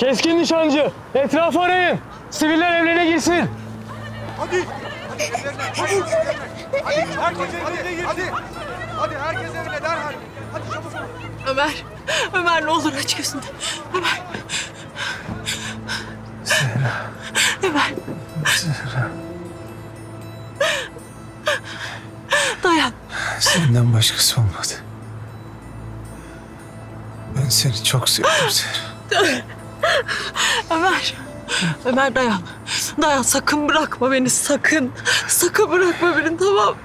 Keskin nişancı, etrafı arayın. Siviller evlerine girsin. Hadi. Hadi evlerine. Hadi herkes evine girsin. Hadi herkes evine derhal. Hadi çabuk. Ömer ne olur aç gözünü. Ömer. Zehra. Ömer. Zehra. Dayan. Senden başkası olmadı. Ben seni çok sevdim Zehra. Ömer dayan. Dayan, sakın bırakma beni, sakın. Sakın bırakma beni, tamam.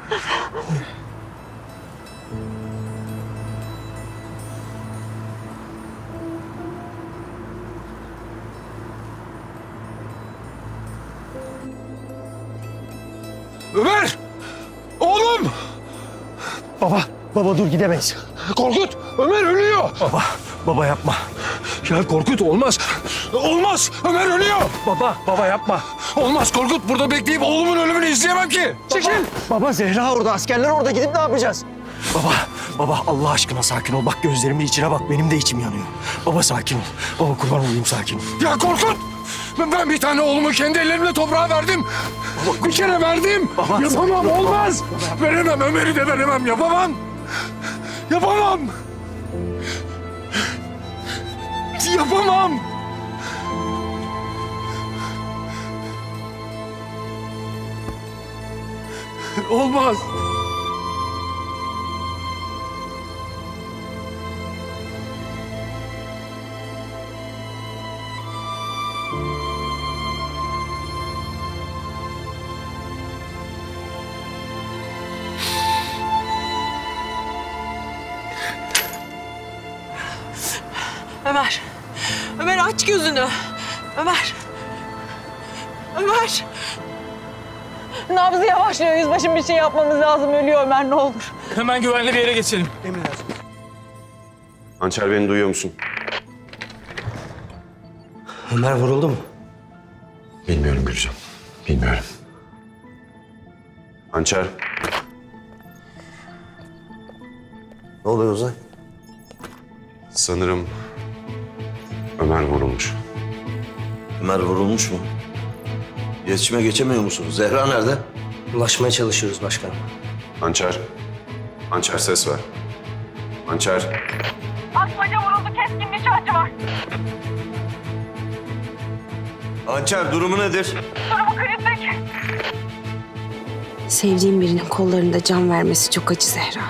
Ömer! Oğlum! Baba dur gidemeyiz. Korkut! Ömer ölüyor! Baba yapma. Ya Korkut olmaz. Olmaz! Ömer ölüyor! Baba yapma. Olmaz Korkut. Burada bekleyip oğlumun ölümünü izleyemem ki. Çekil! Baba Zehra orada, askerler orada, gidip ne yapacağız? Baba Allah aşkına sakin ol. Bak gözlerimin içine bak, benim de içim yanıyor. Baba sakin ol. Baba kurban olayım, sakin ol. Ya Korkut! Ben bir tane oğlumu kendi ellerimle toprağa verdim. Bir kere verdim. Yapamam, olmaz. Veremem, Ömer'i de veremem. Yapamam. Yapamam. Yapamam. Olmaz. Ömer aç gözünü. Ömer. Nabzı yavaşlıyor. Yüzbaşım, bir şey yapmamız lazım. Ölüyor Ömer, ne olur. Hemen güvenli bir yere geçelim. Hançer, beni duyuyor musun? Ömer vuruldu mu? Bilmiyorum Gülcan. Bilmiyorum. Hançer. Ne oluyor Uzay? Sanırım Ömer vurulmuş. Ömer vurulmuş mu? İletişime geçemiyor musunuz? Zehra nerede? Ulaşmaya çalışıyoruz başkanım. Hançer. Hançer, ses ver. Hançer. Asmaca vuruldu, keskin nişancı var. Hançer, durumu nedir? Durumu kritik. Sevdiğim birinin kollarında can vermesi çok acı Zehra.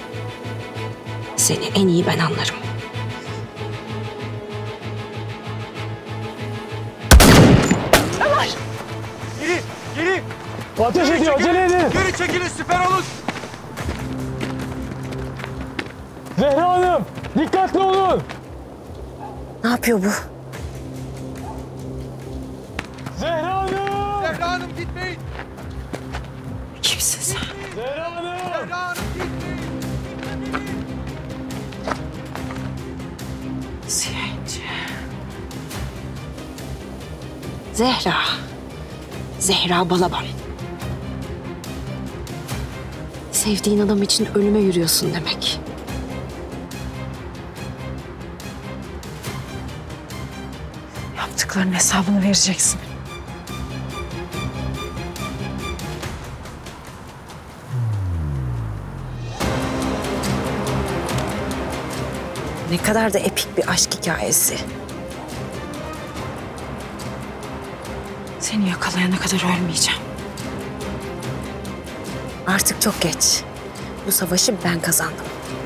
Seni en iyi ben anlarım. Geri. Ateş ediyor, acele edin. Geri çekilin, siper olun. Zehra Hanım, dikkatli olun. Ne yapıyor bu? Zehra Hanım. Zehra Hanım gitmeyin. Kimsin sen? Zehra Hanım. Zehra Hanım gitmeyin. Siyahetçi. Zehra. Zehra Balaban. Sevdiğin adam için ölüme yürüyorsun demek. Yaptıklarının hesabını vereceksin. Ne kadar da epik bir aşk hikayesi. Seni yakalayana kadar ölmeyeceğim. Artık çok geç. Bu savaşı ben kazandım.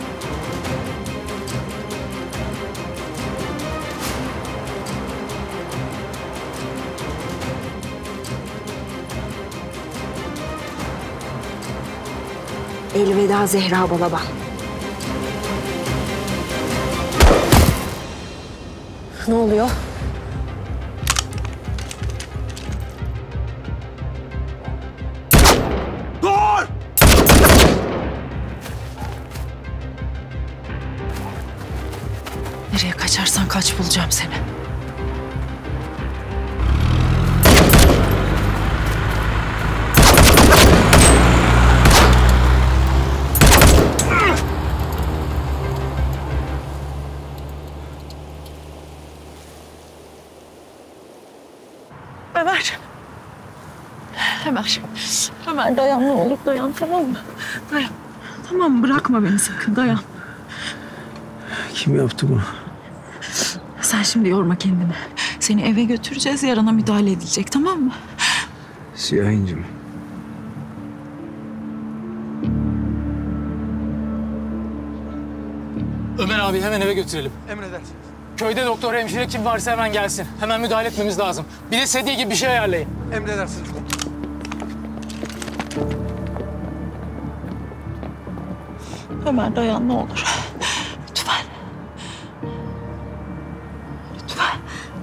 Elveda Zehra Balaban. Ne oluyor? Dur! Nereye kaçarsan kaç, bulacağım seni. Ömer. Ömer. Ömer dayan ne olur dayan tamam mı? Dayan. Tamam mı? Bırakma beni sakın dayan. Kim yaptı bunu? Sen şimdi yorma kendini. Seni eve götüreceğiz, yarana müdahale edilecek tamam mı? Siyah İnci mi? Ömer abi hemen eve götürelim. Emredersiniz. Köyde doktor, hemşire kim varsa hemen gelsin. Hemen müdahale etmemiz lazım. Bir de sedye gibi bir şey ayarlayın. Emredersiniz. Ömer dayan ne olur. Lütfen. Lütfen.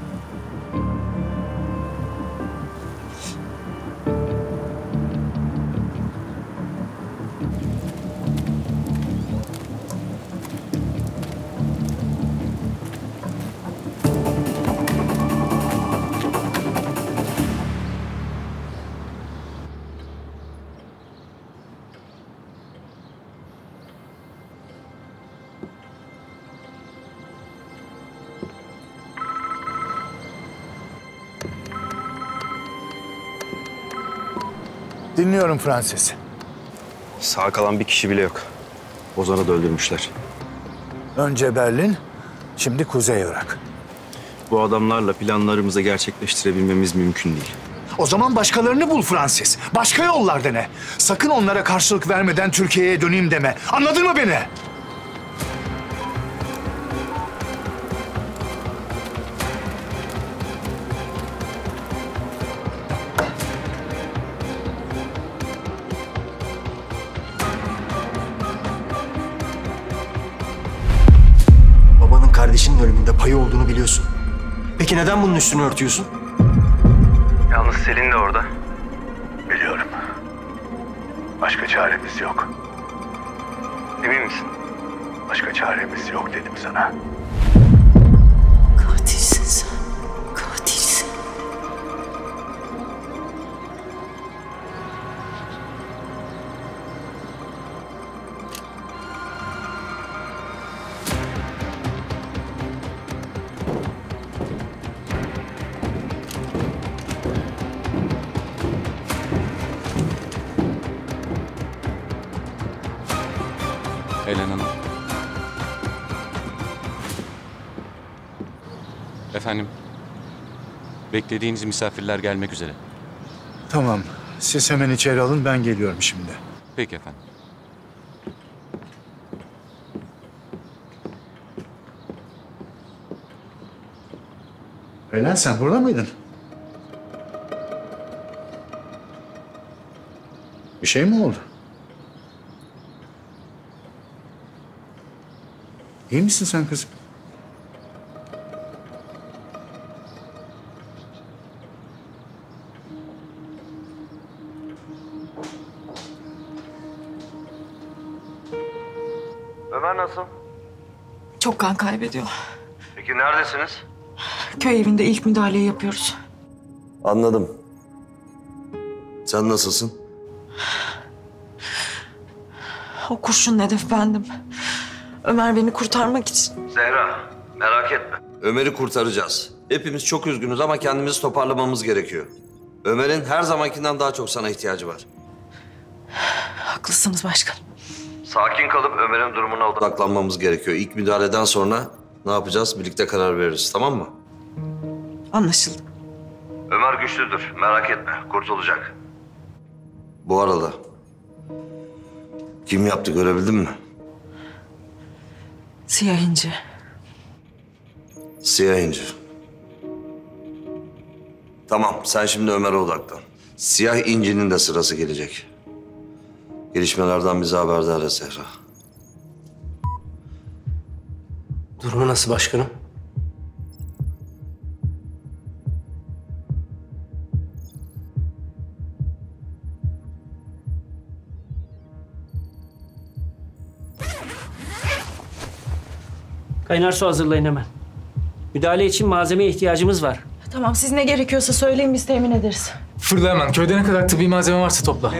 Dinliyorum Francis. Sağ kalan bir kişi bile yok. Ozan'ı da öldürmüşler. Önce Berlin, şimdi Kuzey Irak. Bu adamlarla planlarımızı gerçekleştirebilmemiz mümkün değil. O zaman başkalarını bul Francis. Başka yollar dene. Sakın onlara karşılık vermeden Türkiye'ye döneyim deme. Anladın mı beni? Babanın kardeşinin ölümünde payı olduğunu biliyorsun. Peki neden bunun üstünü örtüyorsun? Yalnız Selin de orada. Biliyorum. Başka çaremiz yok. Emin misin? Başka çaremiz yok dedim sana. Katilsin sen. Katilsin. Helen Hanım. Efendim, beklediğiniz misafirler gelmek üzere. Tamam. Siz hemen içeri alın, ben geliyorum şimdi. Peki efendim. Helen sen burada mıydın? Bir şey mi oldu? İyi misin sen kızım? Ömer nasıl? Çok kan kaybediyor. Peki neredesiniz? Köy evinde ilk müdahaleyi yapıyoruz. Anladım. Sen nasılsın? O kurşun hedef bendim. Ömer beni kurtarmak için. Zehra, merak etme. Ömer'i kurtaracağız. Hepimiz çok üzgünüz ama kendimizi toparlamamız gerekiyor. Ömer'in her zamankinden daha çok sana ihtiyacı var. Haklısınız başkanım. Sakin kalıp Ömer'in durumuna odaklanmamız gerekiyor. İlk müdahaleden sonra ne yapacağız? Birlikte karar veririz, tamam mı? Anlaşıldı. Ömer güçlüdür, merak etme. Kurtulacak. Bu arada kim yaptı görebildin mi? Siyah İnci. Siyah İnci. Tamam, sen şimdi Ömer'e odaklan. Siyah İnci'nin de sırası gelecek. Gelişmelerden bize haberdar et Zehra. Durumu nasıl başkanım? Kaynar su hazırlayın hemen. Müdahale için malzemeye ihtiyacımız var. Tamam siz ne gerekiyorsa söyleyin biz temin ederiz. Fırla hemen. Köyde ne kadar tıbbi malzeme varsa topla.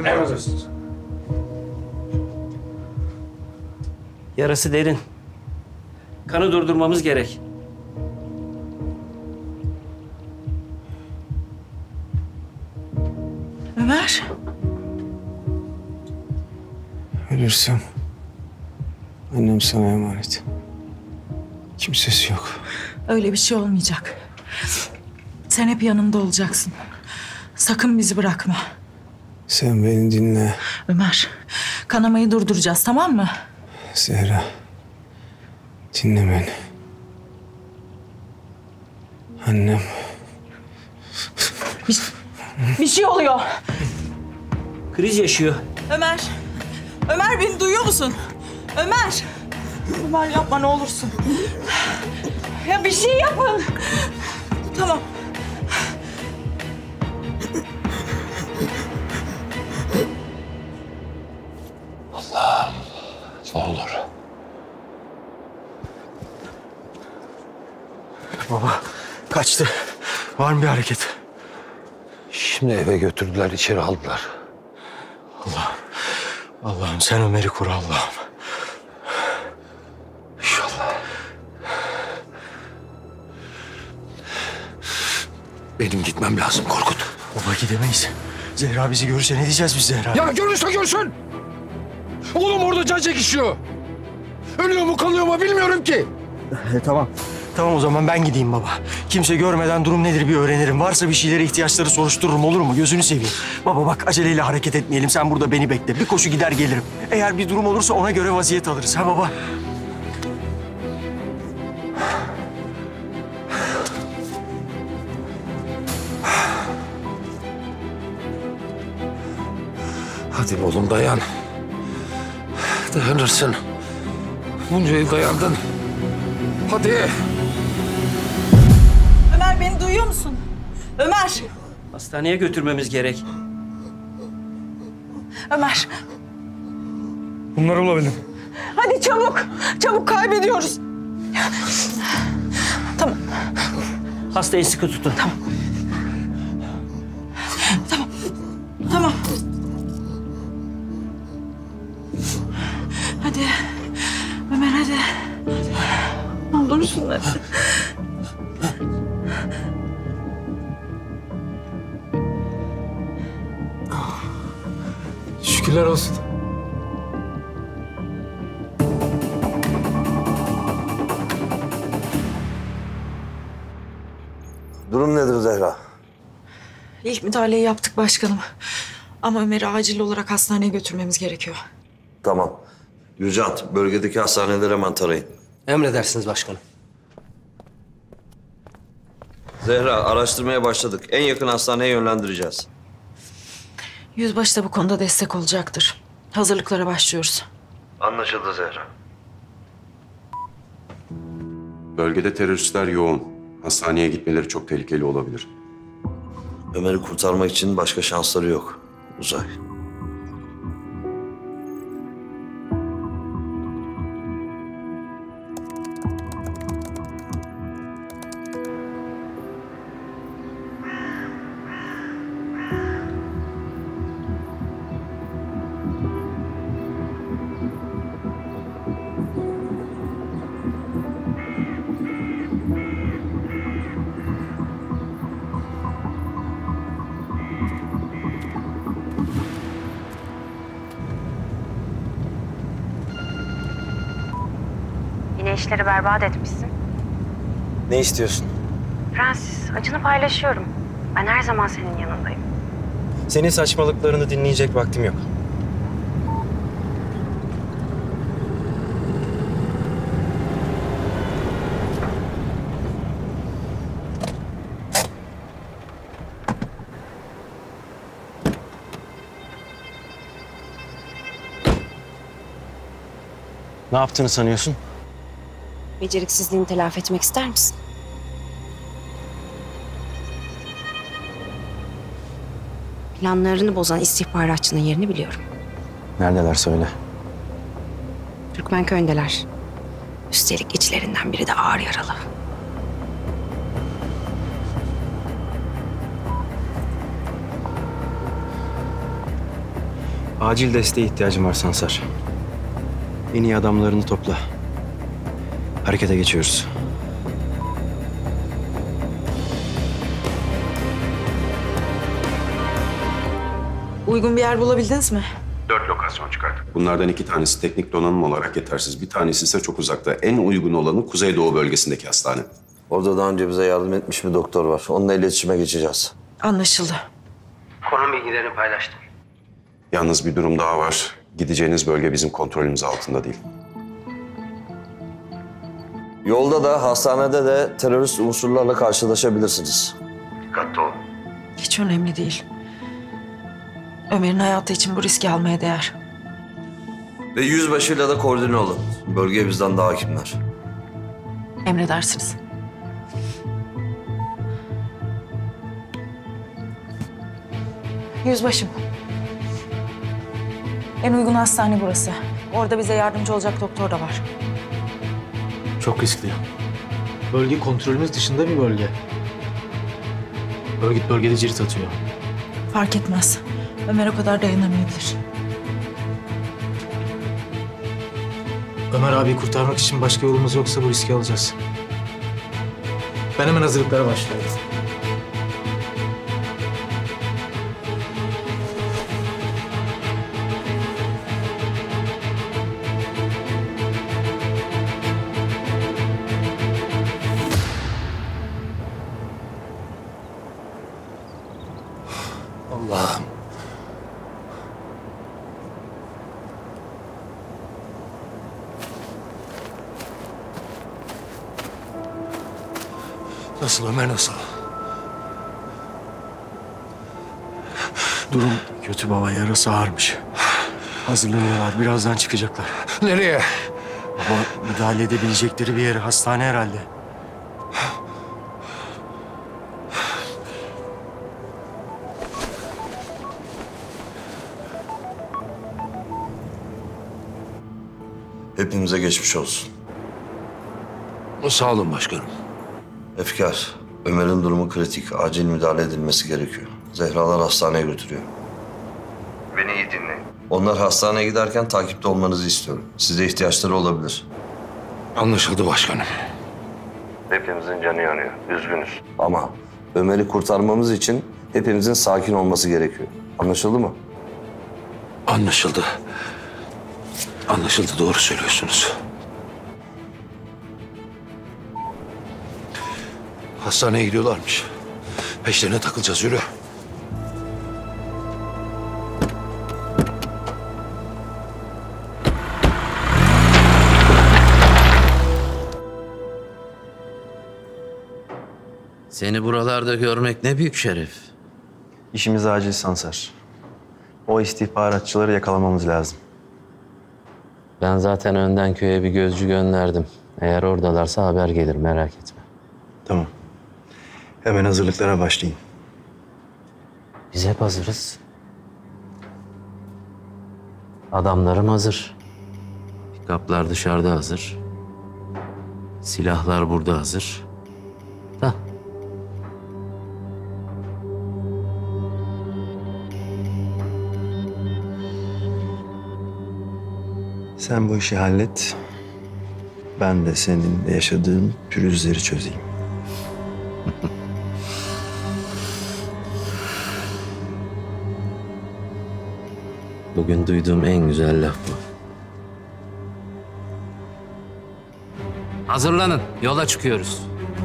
Yarası derin. Kanı durdurmamız gerek. Ömer. Ölürsem annem sana emanet. Kimsesi yok. Öyle bir şey olmayacak. Sen hep yanımda olacaksın. Sakın bizi bırakma. Sen beni dinle. Ömer, kanamayı durduracağız, tamam mı? Zehra. Dinle beni. Annem. Bir şey oluyor. Kriz yaşıyor. Ömer. Ömer, beni duyuyor musun? Ömer. Ömer, yapma ne olursun. Ya bir şey yapın. Tamam. Allah'ım. Ne olur. Baba kaçtı. Var mı bir hareket? Şimdi eve götürdüler, içeri aldılar. Allah'ım sen Ömer'i koru Allah'ım. İnşallah. Benim gitmem lazım Korkut. Baba gidemeyiz. Zehra bizi görürse ne diyeceğiz biz Zehra? Ya görürse görsün. Oğlum orada can çekişiyor. Ölüyor mu kalıyor mu bilmiyorum ki. Tamam. Tamam o zaman ben gideyim baba. Kimse görmeden durum nedir bir öğrenirim. Varsa bir şeylere ihtiyaçları soruştururum, olur mu? Gözünü seveyim. Baba bak aceleyle hareket etmeyelim. Sen burada beni bekle. Bir koşu gider gelirim. Eğer bir durum olursa ona göre vaziyet alırız. Ha baba? Hadi oğlum dayan. Dayanırsın. Bunca yıl dayandın. Hadi. Ömer, beni duyuyor musun? Ömer. Hastaneye götürmemiz gerek. Ömer. Bunları bulabilirim. Hadi çabuk. Çabuk, kaybediyoruz. Tamam. Hastayı sıkı tutun. Tamam. Tamam. Tamam. Hadi. Ömer hadi. Ne olursun hadi. Şükürler olsun. Durum nedir Zehra? İlk müdahaleyi yaptık başkanım. Ama Ömer'i acil olarak hastaneye götürmemiz gerekiyor. Tamam. Yücelt, bölgedeki hastaneleri hemen tarayın. Emredersiniz başkanım. Zehra, araştırmaya başladık. En yakın hastaneye yönlendireceğiz. Yüzbaşı da bu konuda destek olacaktır. Hazırlıklara başlıyoruz. Anlaşıldı Zehra. Bölgede teröristler yoğun. Hastaneye gitmeleri çok tehlikeli olabilir. Ömer'i kurtarmak için başka şansları yok. Uzay. Yine işleri berbat etmişsin. Ne istiyorsun? Francis, acını paylaşıyorum. Ben her zaman senin yanındayım. Senin saçmalıklarını dinleyecek vaktim yok. Ne yaptığını sanıyorsun? Beceriksizliğini telafi etmek ister misin? Planlarını bozan istihbaratçının yerini biliyorum. Neredeler söyle. Türkmenköy'ündeler. Üstelik içlerinden biri de ağır yaralı. Acil desteğe ihtiyacım var Sansar. En iyi adamlarını topla. Harekete geçiyoruz. Uygun bir yer bulabildiniz mi? 4 lokasyon çıkarttık. Bunlardan 2 tanesi teknik donanım olarak yetersiz. Bir tanesi ise çok uzakta. En uygun olanı Kuzeydoğu bölgesindeki hastane. Orada daha önce bize yardım etmiş bir doktor var. Onunla iletişime geçeceğiz. Anlaşıldı. Konum bilgilerini paylaştım. Yalnız bir durum daha var. Gideceğiniz bölge bizim kontrolümüz altında değil. Yolda da hastanede de terörist unsurlarla karşılaşabilirsiniz. Dikkatli olun. Hiç önemli değil. Ömer'in hayatı için bu riski almaya değer. Ve yüzbaşıyla da koordine olun. Bölge bizden daha hakimler. Emredersiniz. Yüzbaşım. En uygun hastane burası. Orada bize yardımcı olacak doktor da var. Çok riskli. Bölge kontrolümüz dışında bir bölge. Örgüt bölgede cirit atıyor. Fark etmez. Ömer o kadar dayanamayabilir. Ömer abiyi kurtarmak için başka yolumuz yoksa bu riski alacağız. Ben hemen hazırlıklara başlıyorum. Allah'ım. Nasıl Ömer, nasıl? Durum kötü baba, yarası ağırmış. Hazırlanıyorlar, birazdan çıkacaklar. Nereye? Baba, müdahale edebilecekleri bir yere, hastane herhalde. Hepimize geçmiş olsun. Sağ olun başkanım. Efkar, Ömer'in durumu kritik. Acil müdahale edilmesi gerekiyor. Zehralar hastaneye götürüyor. Beni iyi dinleyin. Onlar hastaneye giderken takipte olmanızı istiyorum. Size ihtiyaçları olabilir. Anlaşıldı başkanım. Hepimizin canı yanıyor. Üzgünüz. Ama Ömer'i kurtarmamız için hepimizin sakin olması gerekiyor. Anlaşıldı mı? Anlaşıldı. Anlaşıldı, doğru söylüyorsunuz. Hastaneye gidiyorlarmış. Peşlerine takılacağız, yürü. Seni buralarda görmek ne büyük şeref. İşimiz acil Sansar. O istihbaratçıları yakalamamız lazım. Ben zaten önden köye bir gözcü gönderdim. Eğer oradalarsa haber gelir, merak etme. Tamam. Hemen hazırlıklara başlayın. Biz hep hazırız. Adamlarım hazır. Pikaplar dışarıda hazır. Silahlar burada hazır. Da. Sen bu işi hallet. Ben de senin yaşadığın pürüzleri çözeyim. Bugün duyduğum en güzel laf bu. Hazırlanın, yola çıkıyoruz.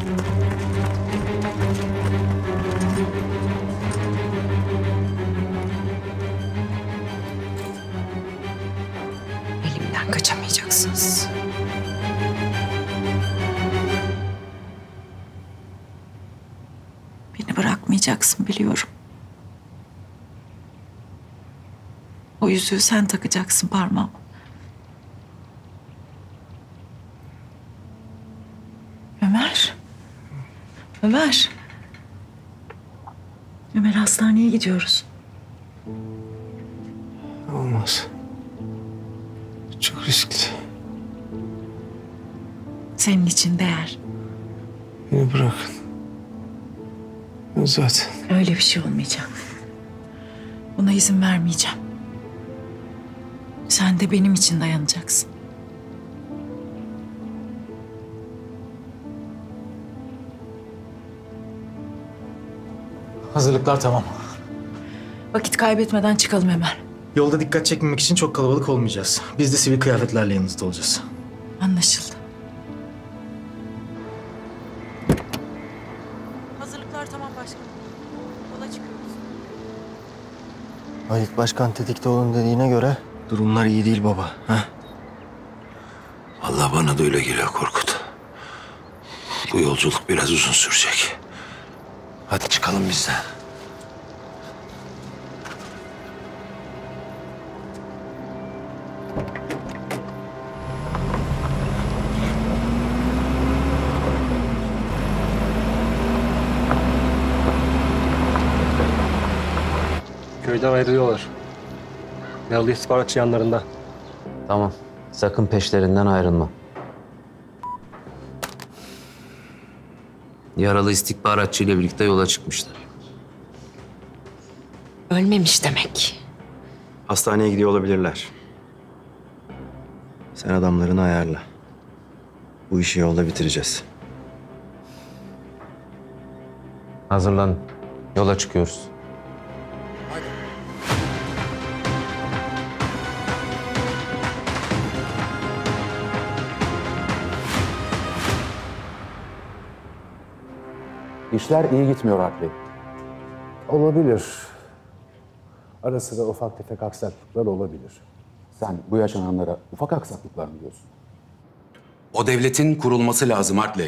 Elimden kaçamayacaksınız. Beni bırakmayacaksın biliyorum. O yüzüğü sen takacaksın parmağıma. Ömer. Ömer. Ömer, hastaneye gidiyoruz. Olmaz. Çok riskli. Senin için değer. Beni bırakın. Ben zaten... Öyle bir şey olmayacak. Buna izin vermeyeceğim. Sen de benim için dayanacaksın. Hazırlıklar tamam. Vakit kaybetmeden çıkalım hemen. Yolda dikkat çekmemek için çok kalabalık olmayacağız. Biz de sivil kıyafetlerle yanınızda olacağız. Anlaşıldı. Hazırlıklar tamam başkanım. Yola çıkıyoruz. Halit Başkan tetikte olun dediğine göre durumlar iyi değil baba. Ha? Allah bana da öyle geliyor Korkut. Bu yolculuk biraz uzun sürecek. Hadi çıkalım biz de. Köyden ayrılıyorlar. Yaralı istihbaratçı yanlarında. Tamam. Sakın peşlerinden ayrılma. Yaralı istihbaratçı ile birlikte yola çıkmışlar. Ölmemiş demek. Hastaneye gidiyor olabilirler. Sen adamlarını ayarla. Bu işi yolda bitireceğiz. Hazırlanın. Yola çıkıyoruz. İşler iyi gitmiyor Alp Bey. Olabilir. Ara sıra ufak tefek aksaklıklar olabilir. Sen bu yaşananlara ufak aksaklıklar mı diyorsun? O devletin kurulması lazım Hartley.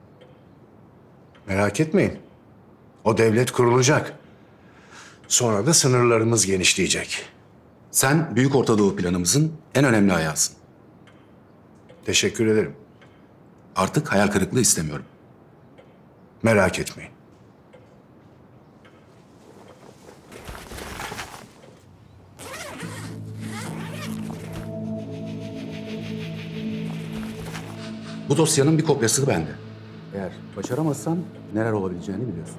Merak etmeyin. O devlet kurulacak. Sonra da sınırlarımız genişleyecek. Sen Büyük Orta Doğu planımızın en önemli ayağısın. Teşekkür ederim. Artık hayal kırıklığı istemiyorum. Merak etmeyin. Bu dosyanın bir kopyası bende. Eğer başaramazsan neler olabileceğini biliyorsun.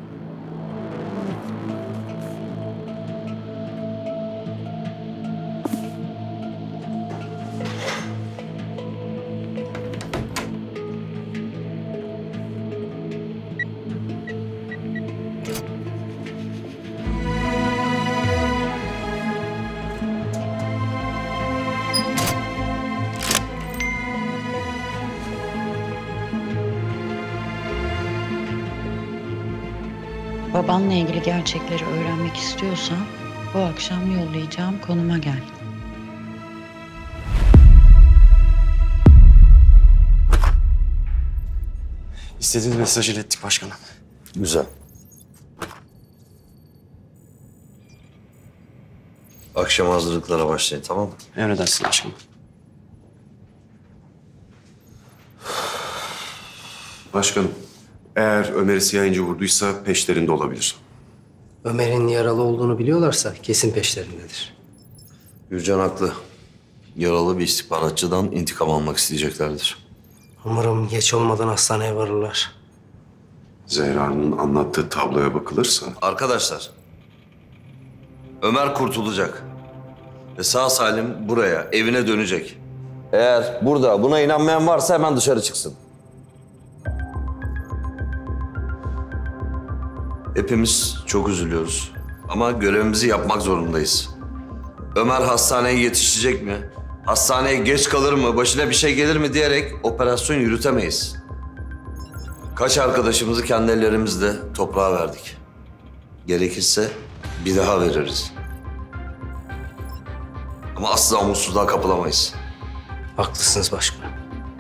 Babanla ilgili gerçekleri öğrenmek istiyorsan bu akşam yollayacağım konuma gel. İstediğiniz mesajı ilettik başkanım. Güzel. Akşam hazırlıklara başlayın, tamam mı? Emredersin başkanım. Başkanım, eğer Ömer'i siyah vurduysa peşlerinde olabilir. Ömer'in yaralı olduğunu biliyorlarsa kesin peşlerindedir. Gürcan haklı. Yaralı bir istihbaratçıdan intikam almak isteyeceklerdir. Umarım geç olmadan hastaneye varırlar. Zehra'nın anlattığı tabloya bakılırsa... Arkadaşlar, Ömer kurtulacak. Ve sağ salim buraya, evine dönecek. Eğer burada buna inanmayan varsa hemen dışarı çıksın. Hepimiz çok üzülüyoruz. Ama görevimizi yapmak zorundayız. Ömer hastaneye yetişecek mi? Hastaneye geç kalır mı? Başına bir şey gelir mi diyerek operasyon yürütemeyiz. Kaç arkadaşımızı kendi ellerimizle toprağa verdik. Gerekirse bir daha veririz. Ama asla umutsuzluğa kapılamayız. Haklısınız başkanım.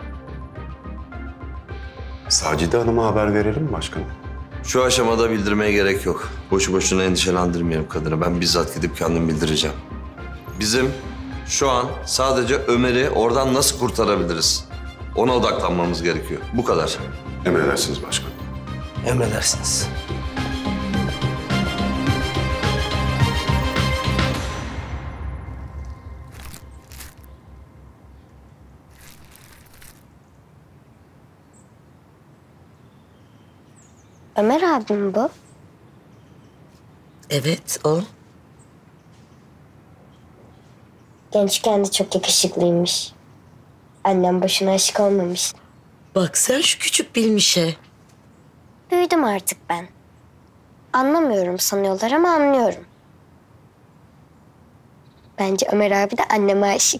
Sacide Hanım'a haber verelim mi başkanım? Şu aşamada bildirmeye gerek yok. Boşu boşuna endişelendirmeyelim kadını. Ben bizzat gidip kendim bildireceğim. Bizim şu an sadece Ömer'i oradan nasıl kurtarabiliriz? Ona odaklanmamız gerekiyor. Bu kadar. Emredersiniz başkanım. Emredersiniz. Ömer abim bu. Evet o. Gençken de çok yakışıklıymış. Annem boşuna aşık olmamış. Bak sen şu küçük bilmişe. Büyüdüm artık ben. Anlamıyorum sanıyorlar ama anlıyorum. Bence Ömer abi de anneme aşık.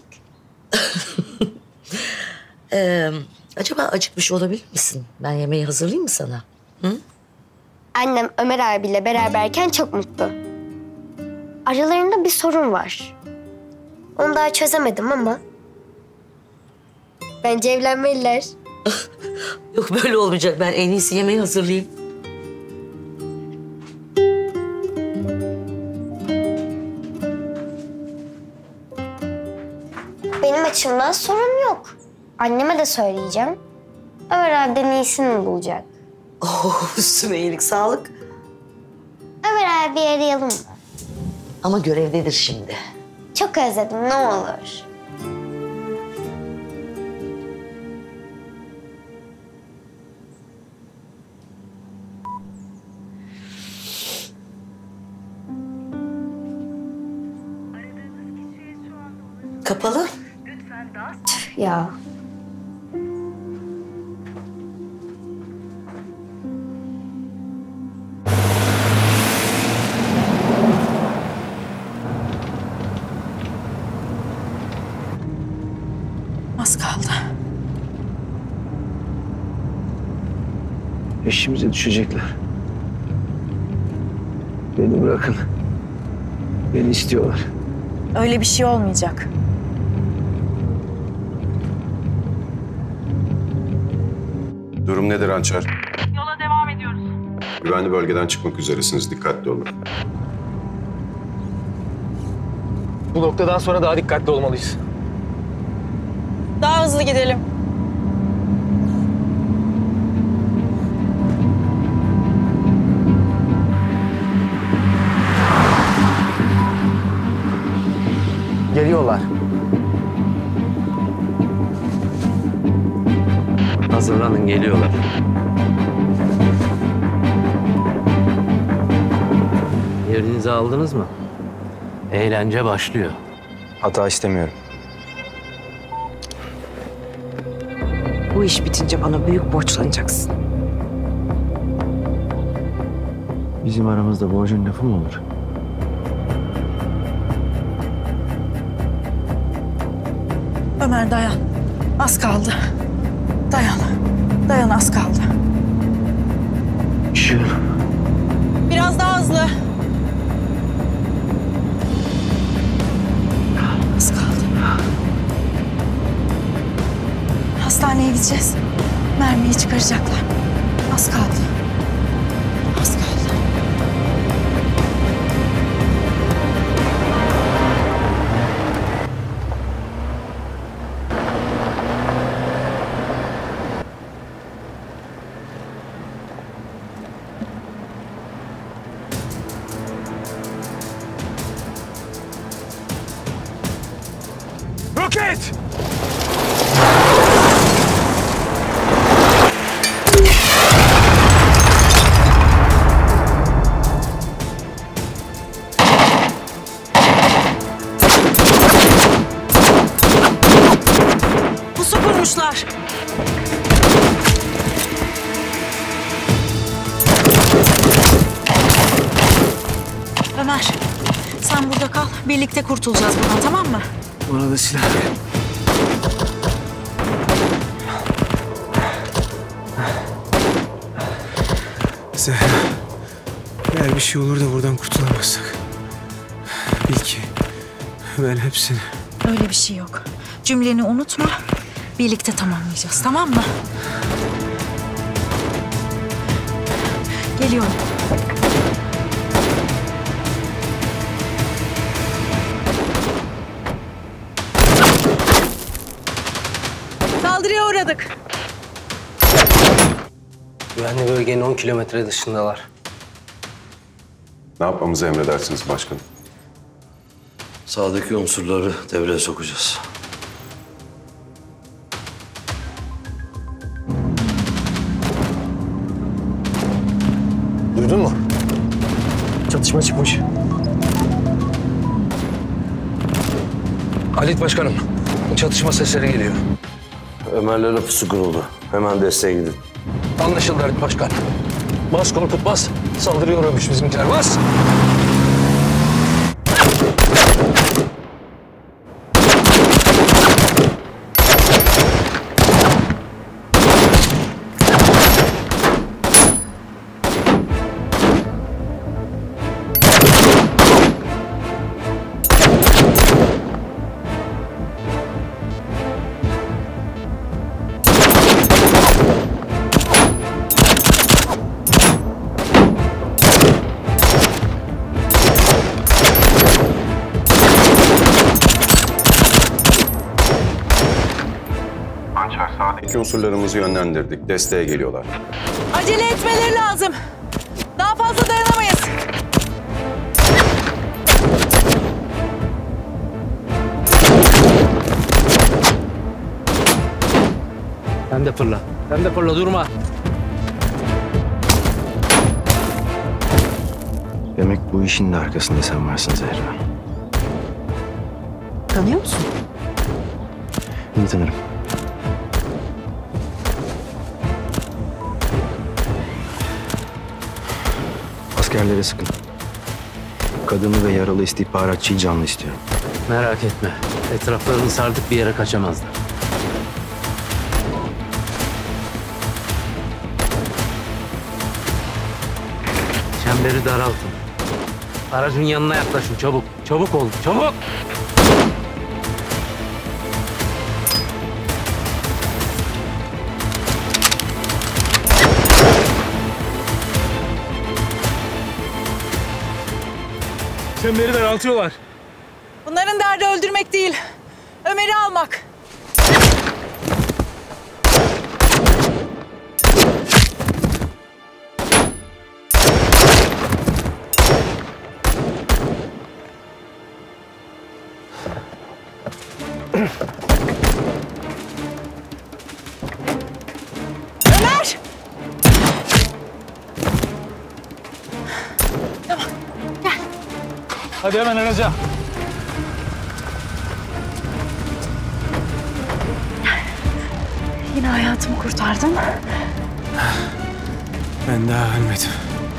Acaba acıkmış olabilir misin? Ben yemeği hazırlayayım mı sana? Hı? Annem Ömer abiyle beraberken çok mutlu. Aralarında bir sorun var. Onu daha çözemedim ama... Bence evlenmeliler. Yok böyle olmayacak. Ben en iyisi yemeği hazırlayayım. Benim açımdan sorun yok. Anneme de söyleyeceğim. Ömer abiden iyisini bulacak. Oh, üstüme iyilik, sağlık. Ömer abi arayalım mı? Ama görevdedir şimdi. Çok özledim, ne olur. Kapalı. Tüh ya. Az kaldı. Peşimize düşecekler. Beni bırakın. Beni istiyorlar. Öyle bir şey olmayacak. Durum nedir Hançer? Yola devam ediyoruz. Güvenli bölgeden çıkmak üzeresiniz. Dikkatli olun. Bu noktadan sonra daha dikkatli olmalıyız. Daha hızlı gidelim. Geliyorlar. Hazırlanın, geliyorlar. Yerinizi aldınız mı? Eğlence başlıyor. Hata istemiyorum. Bu iş bitince bana büyük borçlanacaksın. Bizim aramızda borcun lafı mı olur? Ömer dayan. Az kaldı. Dayan. Dayan, az kaldı. Üşüyorum. Biraz daha hızlı. Az kaldı. Hastaneye gideceğiz. Mermiyi çıkaracaklar. Az kaldı. Az kaldı. Roket! Pusu kurmuşlar. Ömer, sen burada kal. Birlikte kurtulacağız buradan, tamam mı? Bana da silah ver. Zehra, eğer bir şey olur da buradan kurtulamazsak, bil ki ben hepsini... Öyle bir şey yok. Cümleni unutma. Birlikte tamamlayacağız, tamam mı? Geliyorum. Saldırıya uğradık. Güvenli bölgenin 10 kilometre dışındalar. Ne yapmamızı emredersiniz başkanım? Sağdaki unsurları devreye sokacağız. Duydun mu? Çatışma çıkmış. Halit Başkanım, çatışma sesleri geliyor. Ömer'le pusu kuruldu. Hemen desteğe gidin. Anlaşıldı Halit Başkan. Bas Korkut bas. Saldırıyormuş bizimkiler bas. İki unsurlarımızı yönlendirdik. Desteğe geliyorlar. Acele etmeleri lazım. Daha fazla dayanamayız. Sen de fırla. Sen de fırla, durma. Demek bu işin de arkasında sen varsın Zehra. Tanıyor musun? İyi tanırım. Askerlere sıkın. Kadını ve yaralı istihbaratçıyı canlı istiyorum. Merak etme. Etraflarını sardık, bir yere kaçamazlar. Çemberi daraltın. Aracın yanına yaklaşın, çabuk. Çabuk olun, çabuk! Çemberi daraltıyorlar. Bunların derdi öldürmek değil. Ömer'i almak. Ömer! Tamam, gel. Hadi hemen araca. Yine hayatımı kurtardın. Ben daha ölmedim.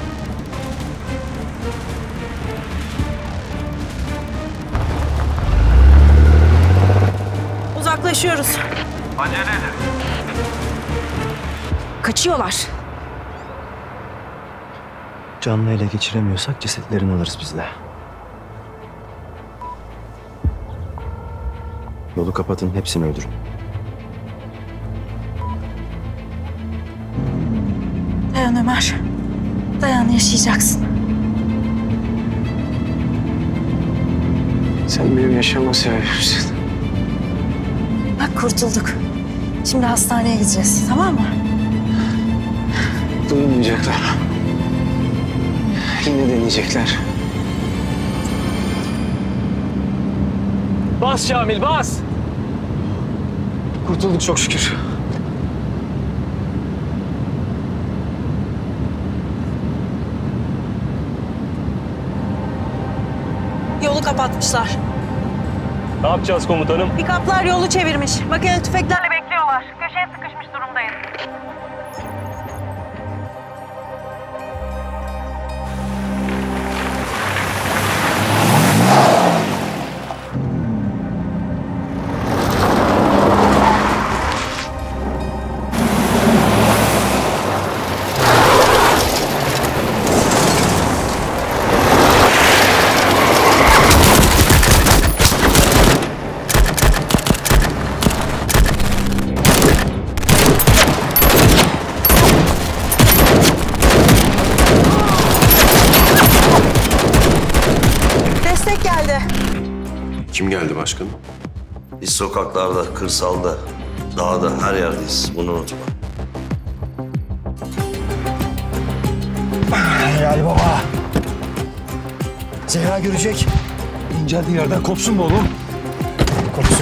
Uzaklaşıyoruz. Acele edin. Kaçıyorlar. Canlı ele geçiremiyorsak cesetlerini alırız biz de. Yolu kapatın, hepsini öldürün. Dayan Ömer. Dayan, yaşayacaksın. Sen benim yaşama sebebimsin. Bak kurtulduk. Şimdi hastaneye gideceğiz, tamam mı? Duymayacaklar. Yine deneyecekler. Bas Şamil, bas! Kurtulduk çok şükür. Yolu kapatmışlar. Ne yapacağız komutanım? Pikaplar yolu çevirmiş. Makine tüfeklerle bekliyorlar. Köşeye sıkışmış durumdayız. Destek geldi. Kim geldi başkanım? Biz sokaklarda, kırsalda, dağda, her yerdeyiz. Bunu unutma. Helal baba. Zehra görecek. İnceldiği yerden kopsun mu oğlum? Kopsun.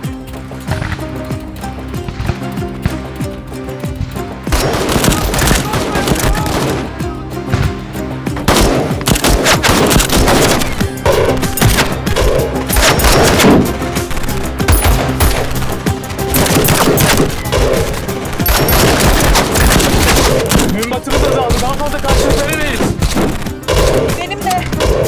Mühimmatımız azaldı. Daha fazla karşılık veremeyiz. Benim de.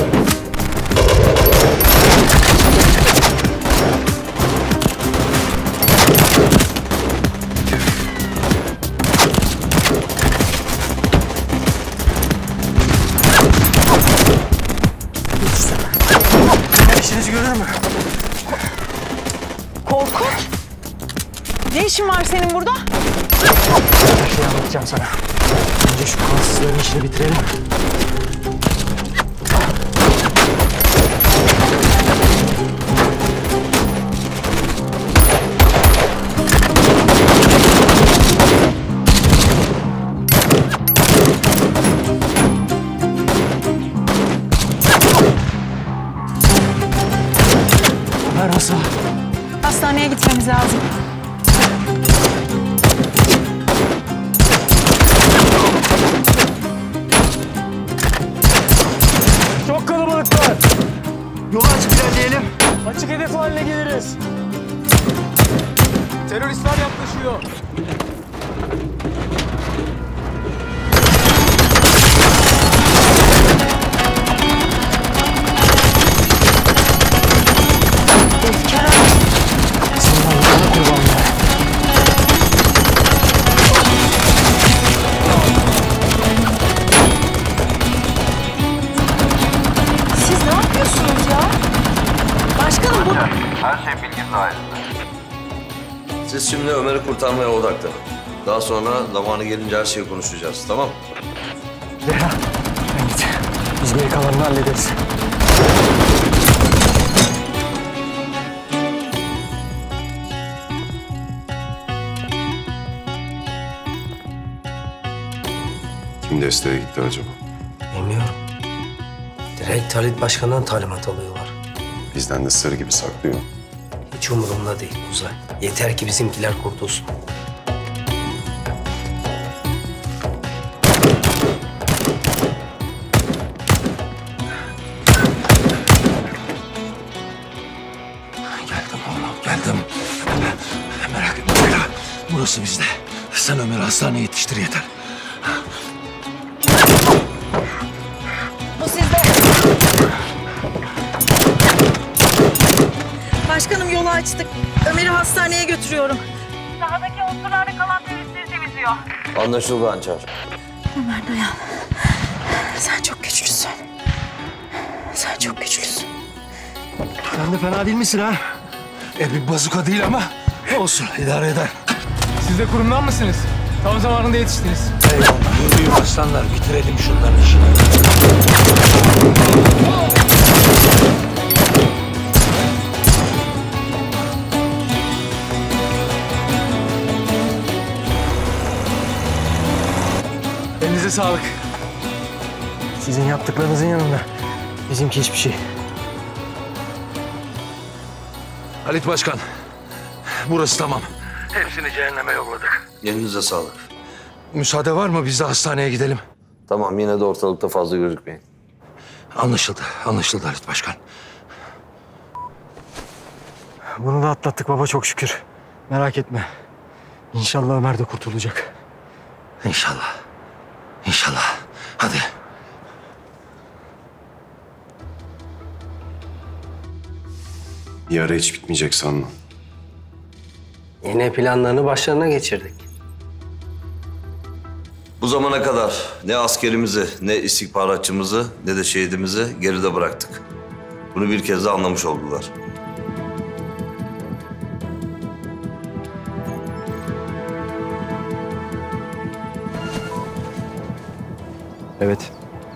İşinizi görür mü? Korkut. Ne işin var senin burada? Bir şey anlatacağım sana. Önce şu kansızların işini bitirelim. gitmemiz lazım. Çok kalabalıklar. Yolu açık ilerleyelim. Açık hedef haline geliriz. Teröristler yaklaşıyor. Siz ne yapıyorsunuz ya? Başkanım bu... Her şey bilgi dahilinde. Siz şimdi Ömer'i kurtarmaya odaklanın. Daha sonra zamanı gelince her şeyi konuşacağız, tamam mı? Zehra, sen git. Biz geri kalanını hallederiz. Kim desteğe gitti acaba? Bilmiyorum. Direkt Halit Başkan'dan talimat alıyorlar. Bizden de sır gibi saklıyor. Hiç umurumda değil Uzay. Yeter ki bizimkiler kurtulsun. Geldim oğlum, geldim. Merak etme Zehra. Burası bizde. Sen Ömer'i hastaneye yetiştir yeter. Bu sizde. Başkanım yolu açtık. Ömer'i hastaneye götürüyorum. Sahadaki unsurlarda kalan teröristleri temizliyor. Anlaşıldı Hançer. Ömer dayan. Sen çok güçlüsün. Sen çok güçlüsün. Sen de fena değil misin ha? Bir bazuka değil ama olsun, idare eder. Siz de kurumdan mısınız? Tam zamanında yetiştiniz. Eyvallah. Yürüyün aslanlar, bitirelim şunların işini. Elinize sağlık. Sizin yaptıklarınızın yanında bizimki hiçbir şey. Halit Başkan, burası tamam. Hepsini cehenneme yolladık. Elinize sağlık. Müsaade var mı? Biz de hastaneye gidelim. Tamam, yine de ortalıkta fazla gözükmeyin. Anlaşıldı, anlaşıldı Halit Başkan. Bunu da atlattık baba çok şükür. Merak etme. İnşallah Ömer de kurtulacak. İnşallah. İnşallah. Hadi. Bir ara hiç bitmeyecek sandım. Yine planlarını başlarına geçirdik. Bu zamana kadar ne askerimizi, ne istihbaratçımızı, ne de şehidimizi geride bıraktık. Bunu bir kez de anlamış oldular. Evet.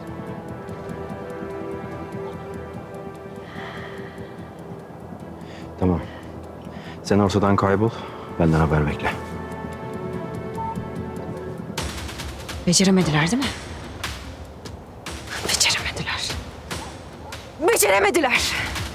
Tamam. Sen ortadan kaybol, benden haber bekle. Beceremediler değil mi? Beceremediler. Beceremediler.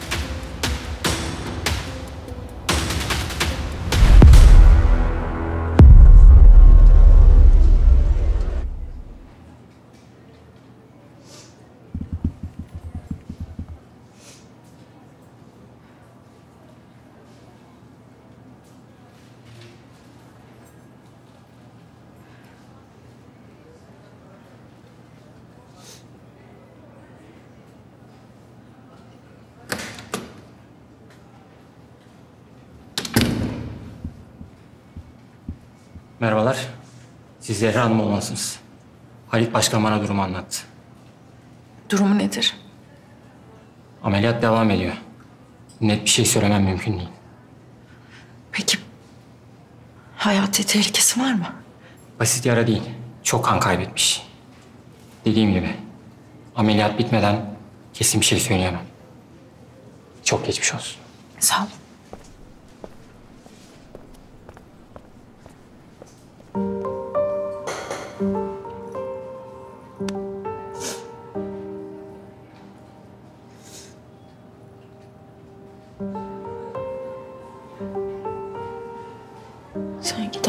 Merhabalar. Siz Zehra Hanım olmalısınız. Halit Başkan bana durumu anlattı. Durumu nedir? Ameliyat devam ediyor. Net bir şey söylemem mümkün değil. Peki hayati tehlikesi var mı? Basit yara değil. Çok kan kaybetmiş. Dediğim gibi ameliyat bitmeden kesin bir şey söyleyemem. Çok geçmiş olsun. Sağ olun.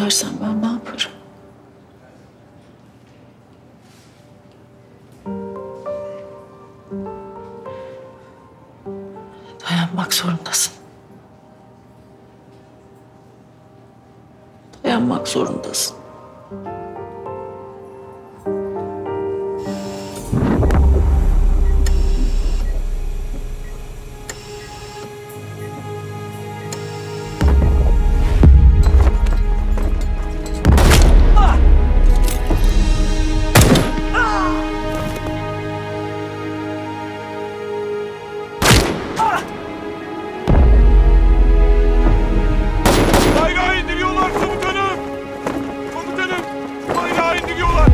edersen ben ne yaparım? Dayanmak zorundasın. Dayanmak zorundasın. Bayrağı indiriyorlar komutanım! Komutanım! Bayrağı indiriyorlar!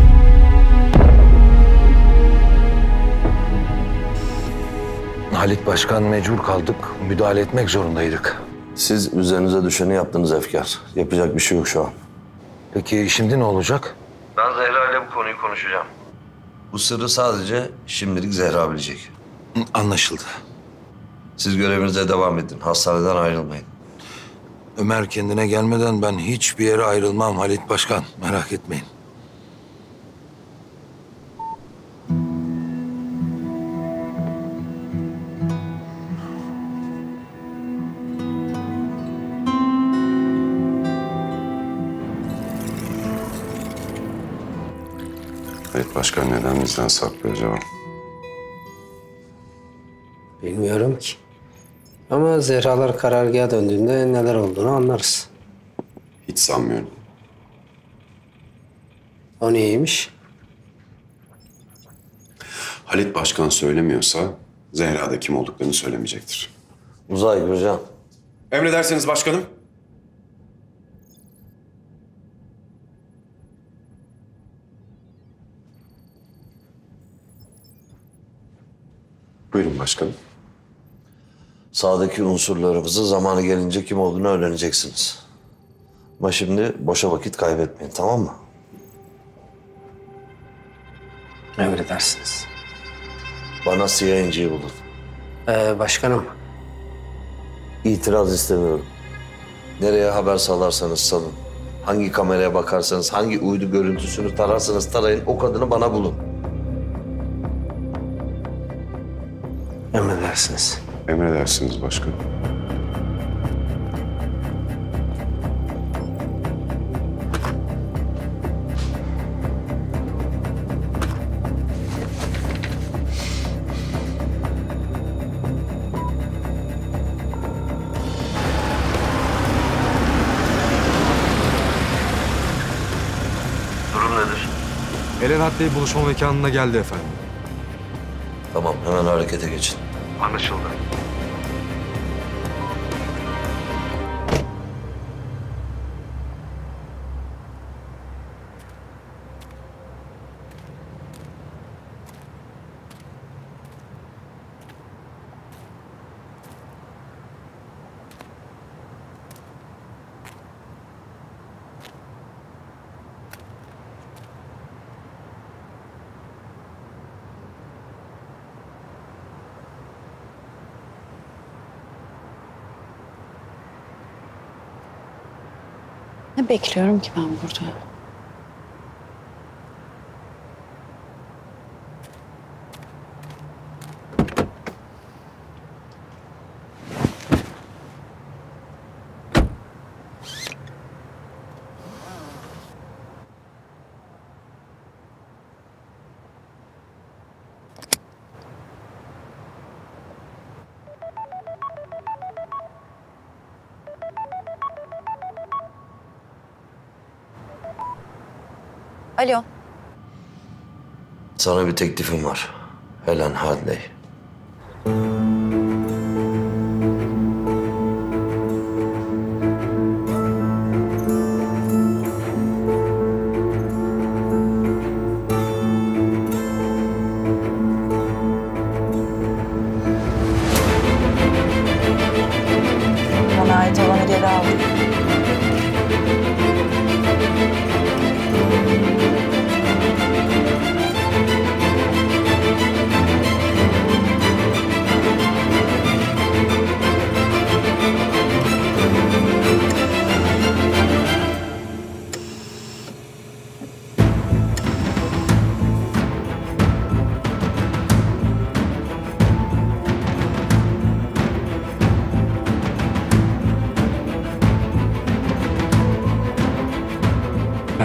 Halit Başkan mecbur kaldık. Müdahale etmek zorundaydık. Siz üzerinize düşeni yaptınız Efkar. Yapacak bir şey yok şu an. Peki şimdi ne olacak? Ben Zehra ile bu konuyu konuşacağım. Bu sırrı sadece şimdilik Zehra bilecek. Anlaşıldı. Siz görevinize devam edin. Hastaneden ayrılmayın. Ömer kendine gelmeden ben hiçbir yere ayrılmam Halit Başkan. Merak etmeyin. Halit Başkan neden bizden saklıyor acaba? Bilmiyorum ki. Ama Zehralar karargaha döndüğünde neler olduğunu anlarız. Hiç sanmıyorum. O neymiş? Halit Başkan söylemiyorsa Zehra da kim olduklarını söylemeyecektir. Uzay Gürcan. Emredersiniz başkanım. Buyurun başkanım. Sağdaki unsurlarımızı zamanı gelince kim olduğunu öğreneceksiniz. Ama şimdi boşa vakit kaybetmeyin, tamam mı? Emredersiniz. Bana CING'yi bulun. Başkanım. İtiraz istemiyorum. Nereye haber salarsanız salın. Hangi kameraya bakarsanız, hangi uydu görüntüsünü tararsanız tarayın, o kadını bana bulun. Emredersiniz. Emredersiniz başkanım. Durum nedir? Erenhat Bey buluşma mekanına geldi efendim. Tamam, hemen harekete geçin. Anlaşıldı. Ne bekliyorum ki ben burada? Alo. Sana bir teklifim var. Helen Hadley. Bana ait olanı geri aldım.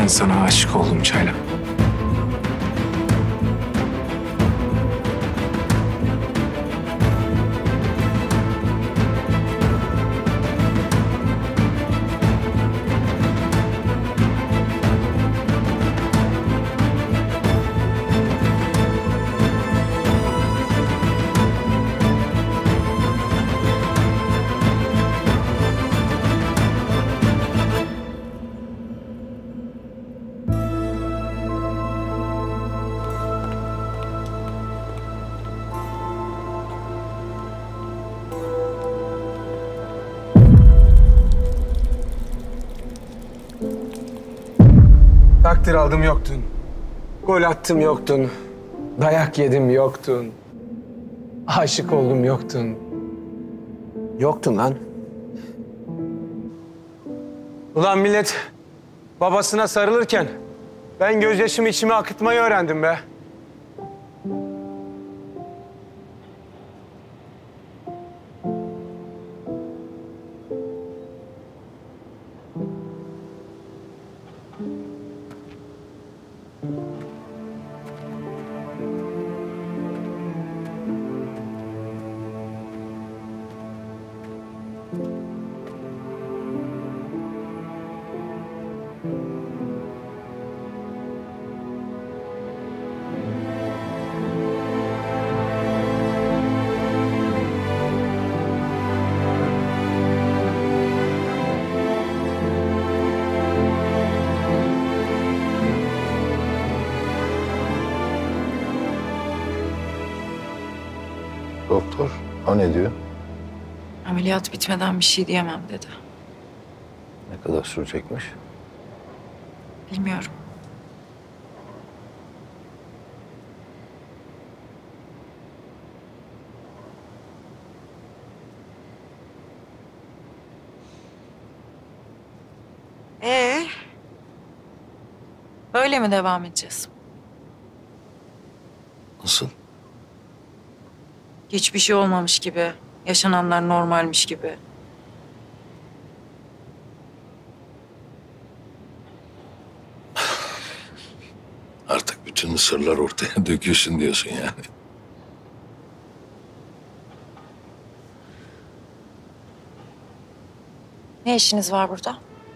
sana aşık oldum Çaylak. Takdir aldım yoktun. Gol attım yoktun. Dayak yedim yoktun. Aşık oldum yoktun. Yoktun lan. Ulan millet babasına sarılırken ben gözyaşımı içime akıtmayı öğrendim be. Doktor, o ne diyor? Ameliyat bitmeden bir şey diyemem dedi. Ne kadar sürecekmiş? Bilmiyorum. Böyle mi devam edeceğiz? Nasıl? Hiçbir şey olmamış gibi, yaşananlar normalmiş gibi. Artık bütün sırlar ortaya döküyorsun diyorsun yani. Ne işiniz var burada?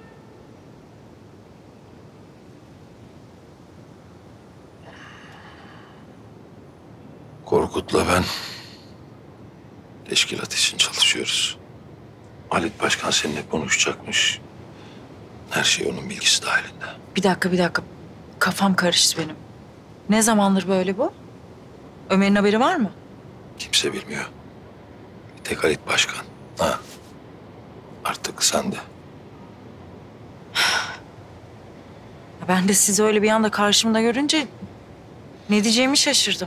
Korkut'la ben teşkilat için çalışıyoruz. Halit Başkan seninle konuşacakmış. Her şey onun bilgisi dahilinde. Bir dakika. Kafam karıştı benim. Ne zamandır böyle bu? Ömer'in haberi var mı? Kimse bilmiyor. Bir tek Halit Başkan. Ha. Artık sen de. Ben de sizi öyle bir anda karşımda görünce ne diyeceğimi şaşırdım.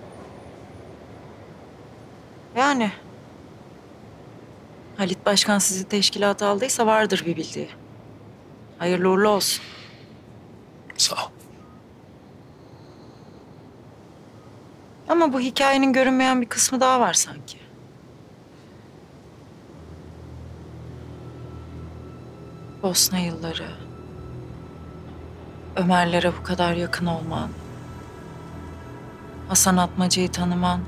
Yani Halit Başkan sizi teşkilata aldıysa vardır bir bildiği. Hayırlı uğurlu olsun. Sağ ol. Ama bu hikayenin görünmeyen bir kısmı daha var sanki. Bosna yılları, Ömer'lere bu kadar yakın olman, Hasan Atmaca'yı tanıman,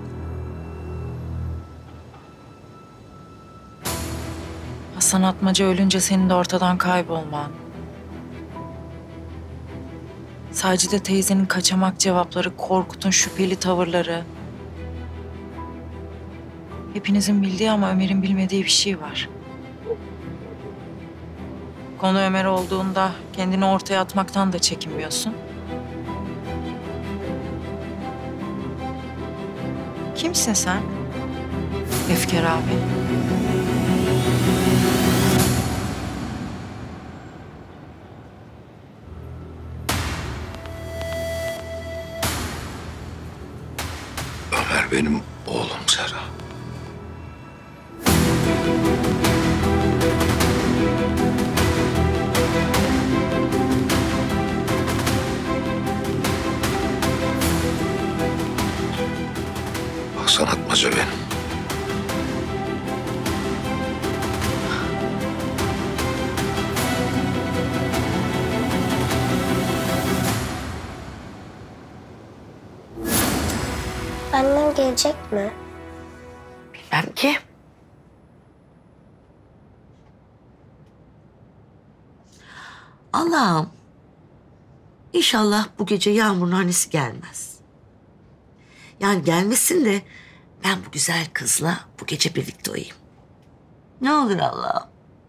Hasan Atmaca ölünce senin de ortadan kaybolman, Sacide teyzenin kaçamak cevapları, Korkut'un şüpheli tavırları. Hepinizin bildiği ama Ömer'in bilmediği bir şey var. Konu Ömer olduğunda kendini ortaya atmaktan da çekinmiyorsun. Kimsin sen? Efkar abi. Ömer benim oğlum Serra. Hasan Atmaca benim. Annem gelecek mi? Bilmem ki. Allah'ım. İnşallah bu gece Yağmur'un annesi gelmez. Yani gelmesin de ben bu güzel kızla bu gece birlikte uyuyayım. Ne olur Allah'ım.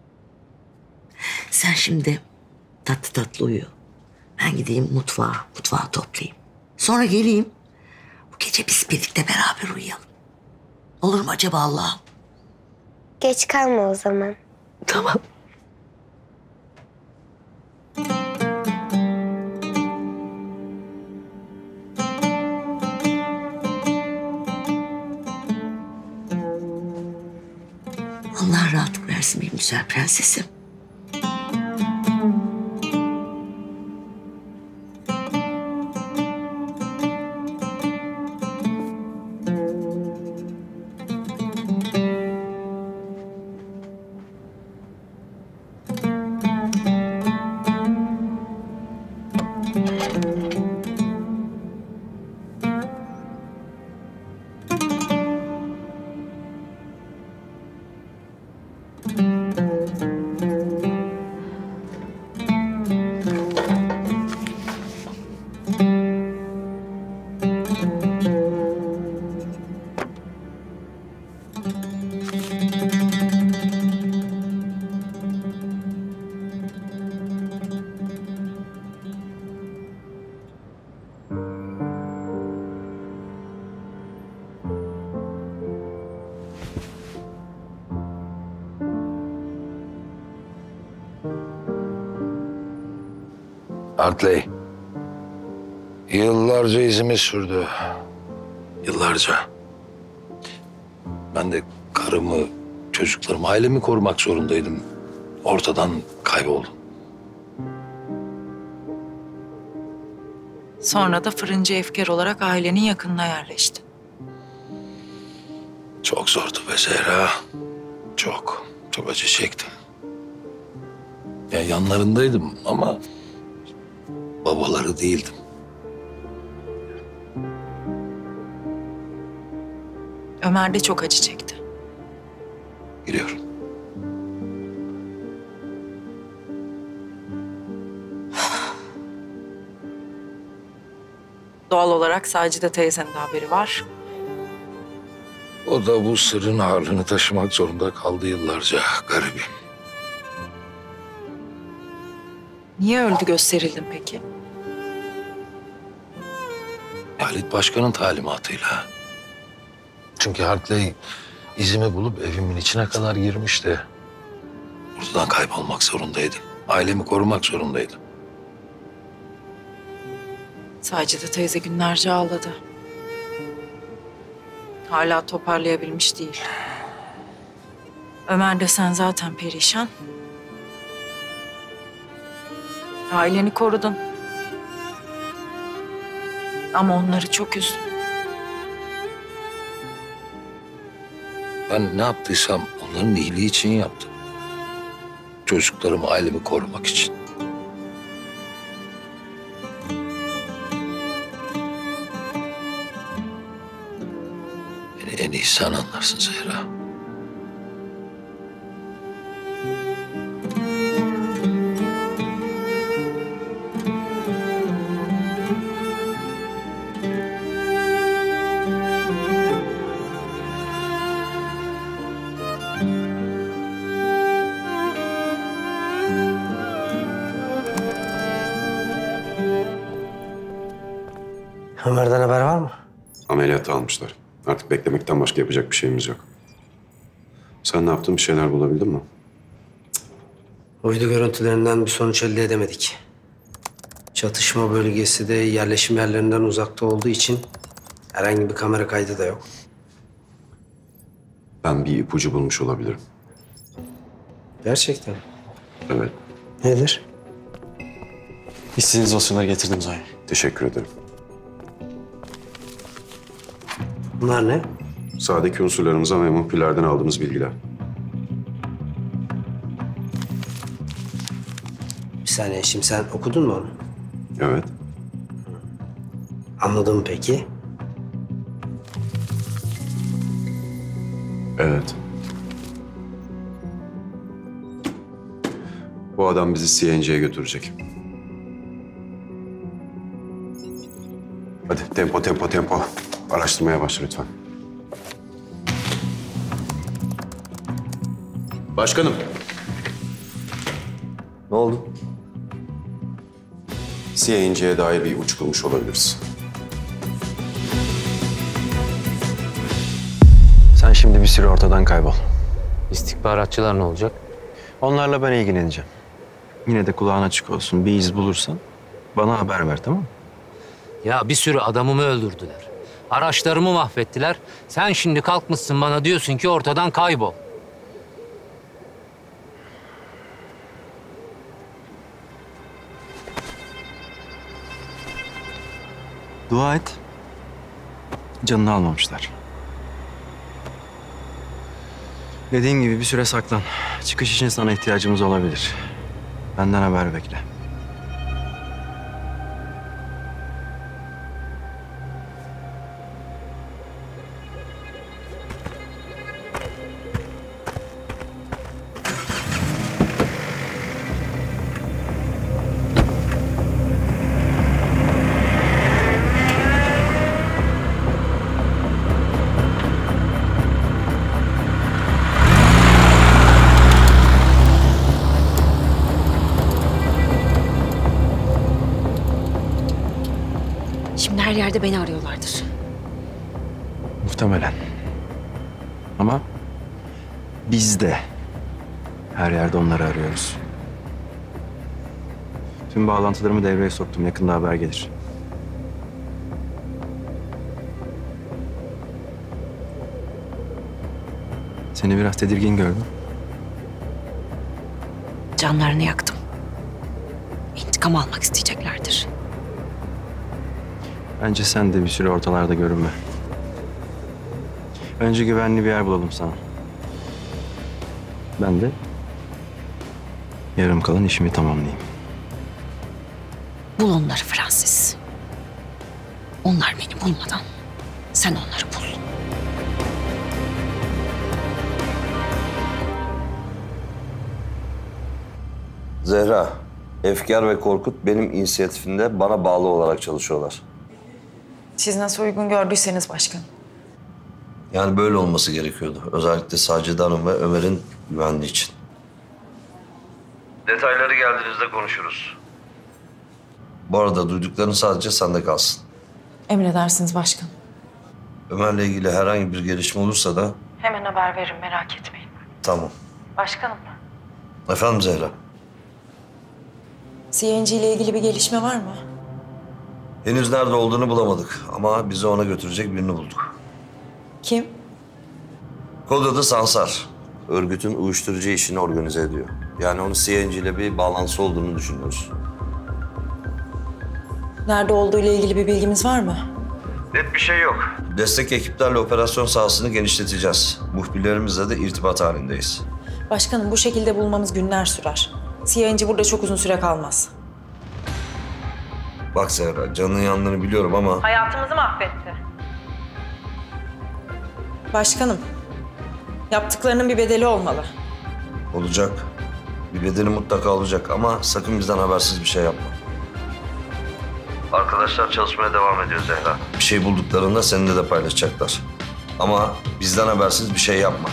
Sen şimdi tatlı tatlı uyu. Ben gideyim mutfağı toplayayım. Sonra geleyim. Bu gece biz birlikte beraber uyuyalım. Olur mu acaba Allah'ım? Geç kalma o zaman. Tamam. Allah rahatlık versin benim güzel prensesim. Hartley. Yıllarca izimi sürdü. Yıllarca. Ben de karımı, çocuklarımı, ailemi korumak zorundaydım. Ortadan kayboldum. Sonra da fırıncı Efkar olarak ailenin yakınına yerleştin. Çok zordu be Zehra. Çok acı çektim. Ya yanlarındaydım ama babaları değildim. Ömer de çok acı çekti. Biliyorum. Doğal olarak Sacide teyzenin de haberi var. O da bu sırrın ağırlığını taşımak zorunda kaldı yıllarca, garibim. Niye öldü gösterildin peki? Halit Başkan'ın talimatıyla. Çünkü Hartley izimi bulup evimin içine kadar girmişti. Buradan kaybolmak zorundaydım. Ailemi korumak zorundaydım. Sacide teyze günlerce ağladı. Hala toparlayabilmiş değil. Ömer de sen zaten perişan. Aileni korudun. Ama onları çok üzdün. Ben ne yaptıysam onların iyiliği için yaptım. Çocuklarımı, ailemi korumak için. Beni en iyi sen anlarsın Zehra. Ömer'den haber var mı? Ameliyata almışlar. Artık beklemekten başka yapacak bir şeyimiz yok. Sen ne yaptın? Bir şeyler bulabildin mi? Uydu görüntülerinden bir sonuç elde edemedik. Çatışma bölgesi de yerleşim yerlerinden uzakta olduğu için herhangi bir kamera kaydı da yok. Ben bir ipucu bulmuş olabilirim. Gerçekten. Evet. Nedir? İstediğiniz dosyaları getirdim Zoya. Teşekkür ederim. Bunlar ne? Sahadaki unsurlarımıza ve muhbirlerden aldığımız bilgiler. Bir saniye, şimdi sen okudun mu onu? Evet. Anladın mı peki? Evet. Bu adam bizi CNC'ye götürecek. Hadi tempo. Araştırmaya başla lütfen. Başkanım. Ne oldu? CNC'ye dair bir ipucu bulmuş olabiliriz. Sen şimdi bir süre ortadan kaybol. İstihbaratçılar ne olacak? Onlarla ben ilgileneceğim. Yine de kulağın açık olsun. Bir iz bulursan bana haber ver, tamam mı? Ya bir sürü adamımı öldürdüler. Araçlarımı mahvettiler. Sen şimdi kalkmışsın bana diyorsun ki ortadan kaybol. Dua et. Canını almamışlar. Dediğim gibi bir süre saklan. Çıkış için sana ihtiyacımız olabilir. Benden haber bekle. Şimdi her yerde beni arıyorlardır. Muhtemelen. Ama biz de her yerde onları arıyoruz. Tüm bağlantılarımı devreye soktum. Yakında haber gelir. Seni biraz tedirgin gördüm. Canlarını yaktım. İntikam almak isteyeceklerdir. Bence sen de bir süre ortalarda görünme. Önce güvenli bir yer bulalım sana. Ben de yarım kalan işimi tamamlayayım. Bul onları Francis. Onlar beni bulmadan sen onları bul. Zehra, Efkar ve Korkut benim inisiyatifimde bana bağlı olarak çalışıyorlar. Siz nasıl uygun gördüyseniz başkanım. Yani böyle olması gerekiyordu. Özellikle Sacide Hanım ve Ömer'in güvenliği için. Detayları geldiğinizde konuşuruz. Bu arada duydukların sadece sende kalsın. Emredersiniz başkanım. Ömer'le ilgili herhangi bir gelişme olursa da... Hemen haber verin, merak etmeyin. Tamam. Başkanım. Efendim Zehra? CNC ile ilgili bir gelişme var mı? Henüz nerede olduğunu bulamadık ama bizi ona götürecek birini bulduk. Kim? Kod adı Sansar. Örgütün uyuşturucu işini organize ediyor. Yani onun CNC ile bir bağlantısı olduğunu düşünüyoruz. Nerede olduğu ile ilgili bir bilgimiz var mı? Net bir şey yok. Destek ekiplerle operasyon sahasını genişleteceğiz. Muhbirlerimizle de irtibat halindeyiz. Başkanım bu şekilde bulmamız günler sürer. CNC burada çok uzun süre kalmaz. Bak Zehra, canının yandığını biliyorum ama... Hayatımızı mahvetti. Başkanım, yaptıklarının bir bedeli olmalı. Olacak. Bir bedeli mutlaka olacak ama sakın bizden habersiz bir şey yapma. Arkadaşlar çalışmaya devam ediyor Zehra. Bir şey bulduklarında seninle de paylaşacaklar. Ama bizden habersiz bir şey yapma.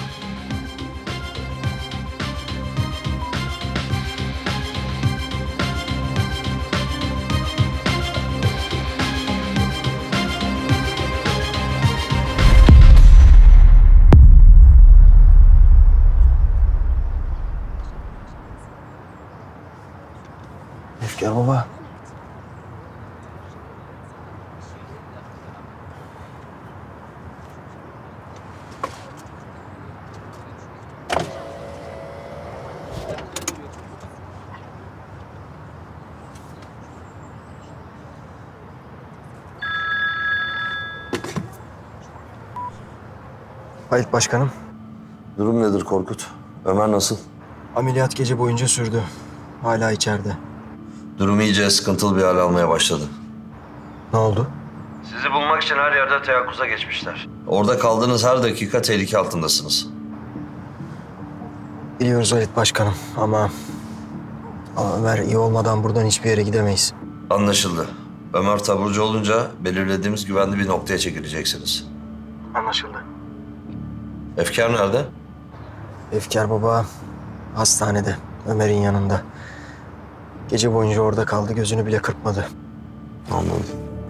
Efkar baba. Halit Başkanım. Durum nedir Korkut? Ömer nasıl? Ameliyat gece boyunca sürdü. Hala içeride. Durum iyice sıkıntılı bir hal almaya başladı. Ne oldu? Sizi bulmak için her yerde teyakkuza geçmişler. Orada kaldığınız her dakika tehlike altındasınız. Biliyoruz Halit Başkanım ama Ömer iyi olmadan buradan hiçbir yere gidemeyiz. Anlaşıldı. Ömer taburcu olunca belirlediğimiz güvenli bir noktaya çekileceksiniz. Anlaşıldı. Efkar nerede? Efkar baba hastanede, Ömer'in yanında. Gece boyunca orada kaldı, gözünü bile kırpmadı. Anladım.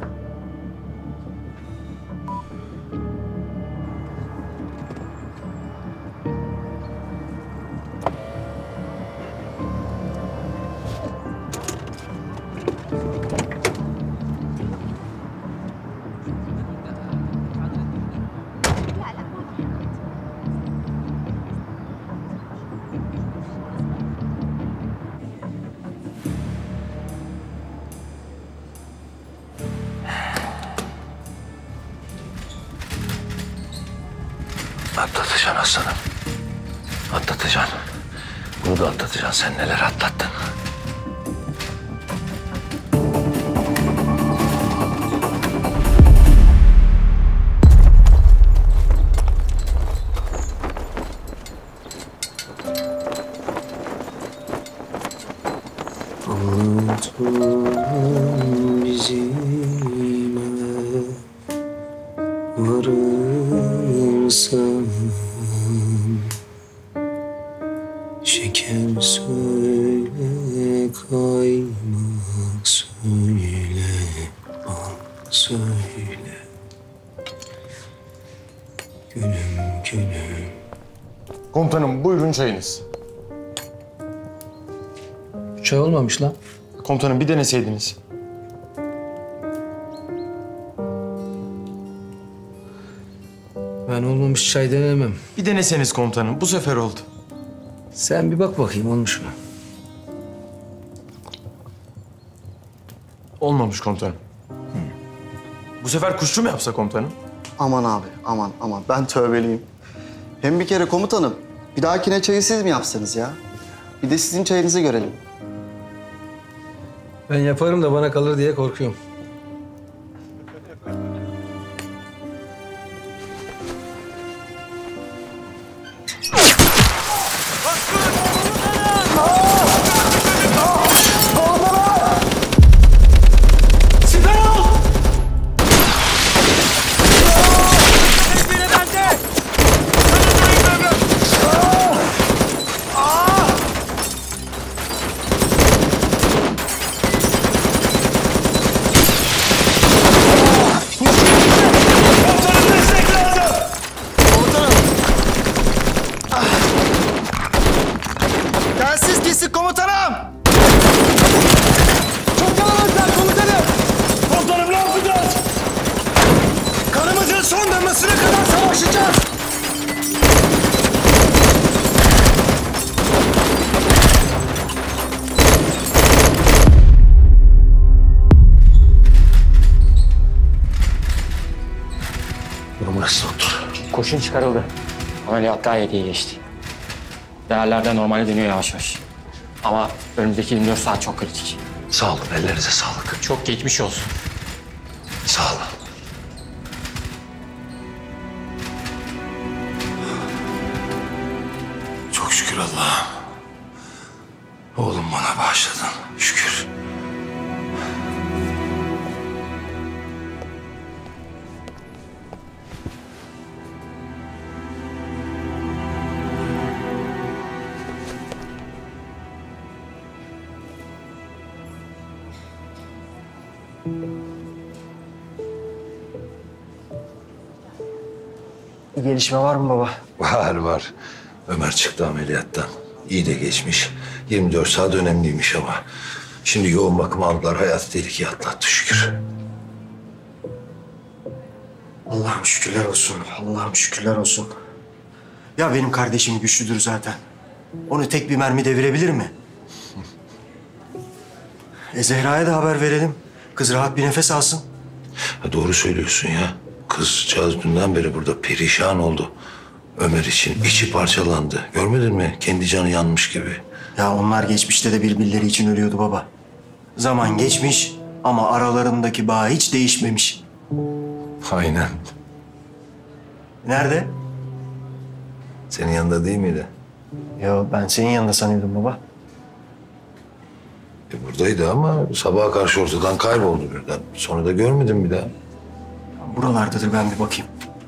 Atlatacaksın aslanım. Atlatacaksın. Bunu da atlatacaksın. Sen neler atlattın. Unutun bizim varırsan şeker söyle, kaymak söyle, bal söyle. Gülüm gülüm. Komutanım buyurun çayınız. Çay olmamış lan. Komutanım bir deneseydiniz. Ben olmamış çay denemem. Bir deneseniz komutanım. Bu sefer oldu. Sen bir bak bakayım olmuş mu? Olmamış komutanım. Bu sefer kuşçu mu yapsa komutanım? Aman abi, aman. Ben tövbeliyim. Hem bir kere komutanım, bir dahakine çayı siz mi yapsanız ya? Bir de sizin çayınızı görelim. Ben yaparım da bana kalır diye korkuyorum. Telsiz kesik komutanım! Çok kalabalıklar komutanım! Komutanım ne yapacağız? Kanımızın son damlasına kadar savaşacağız! Durumu nasıl doktor? Kurşun çıkarıldı. Ameliyat gayet iyi geçti. Değerler de normale dönüyor yavaş yavaş. Ama önümüzdeki 24 saat çok kritik. Sağ olun, ellerinize sağlık. Çok geçmiş olsun. Sağ olun. Çok şükür Allah'ım. Oğlum bana bağışladın. Şükür. Bir gelişme var mı baba? Var. Ömer çıktı ameliyattan. İyi de geçmiş. 24 saat önemliymiş ama. Şimdi yoğun bakıma aldılar. Hayatı tehlikeye atlattı şükür. Allah'ım şükürler olsun. Allah'ım şükürler olsun. Ya benim kardeşim güçlüdür zaten. Onu tek bir mermi devirebilir mi? Zehra'ya da haber verelim. Kız rahat bir nefes alsın. Doğru söylüyorsun ya. Kızcağız dünden beri burada perişan oldu. Ömer için içi parçalandı. Görmedin mi? Kendi canı yanmış gibi. Ya onlar geçmişte de birbirleri için ölüyordu baba. Zaman geçmiş ama aralarındaki bağ hiç değişmemiş. Aynen. Nerede? Senin yanında değil miydi? Ya ben senin yanında sanıyordum baba. Buradaydı ama sabaha karşı ortadan kayboldu birden. Sonra da görmedim bir daha. Buralardadır, ben bir bakayım.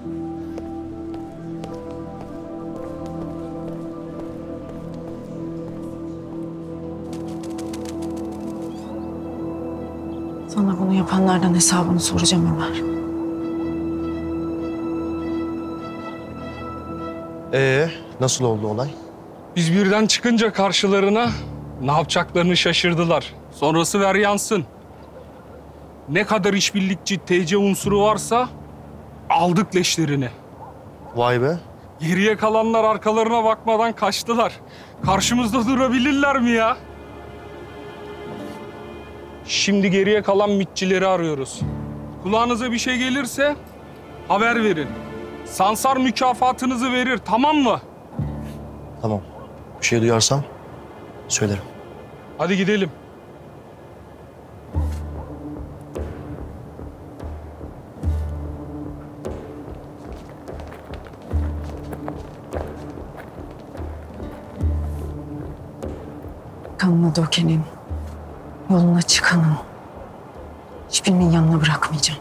Sana bunu yapanlardan hesabını soracağım Ömer. Nasıl oldu olay? Biz birden çıkınca karşılarına ne yapacaklarını şaşırdılar. Sonrası ver yansın. Ne kadar işbirlikçi TC unsuru varsa aldık leşlerini. Vay be. Geriye kalanlar arkalarına bakmadan kaçtılar. Karşımızda durabilirler mi ya? Şimdi geriye kalan mitçileri arıyoruz. Kulağınıza bir şey gelirse haber verin. Sansar mükafatınızı verir, tamam mı? Tamam. Bir şey duyarsam söylerim. Hadi gidelim. Kanına dökenin, yoluna çıkanın, hiçbirinin yanına bırakmayacağım.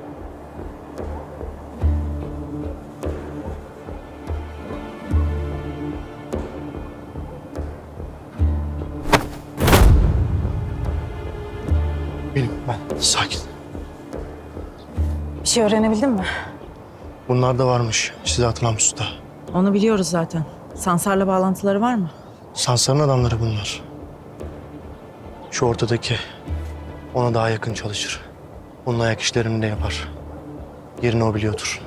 Benim ben. Sakin. Bir şey öğrenebildin mi? Bunlar da varmış. Size atılan pusuda. Onu biliyoruz zaten. Sansar'la bağlantıları var mı? Sansar'ın adamları bunlar. Şu ortadaki ona daha yakın çalışır. Onun ayak işlerini de yapar. Yerini o biliyordur.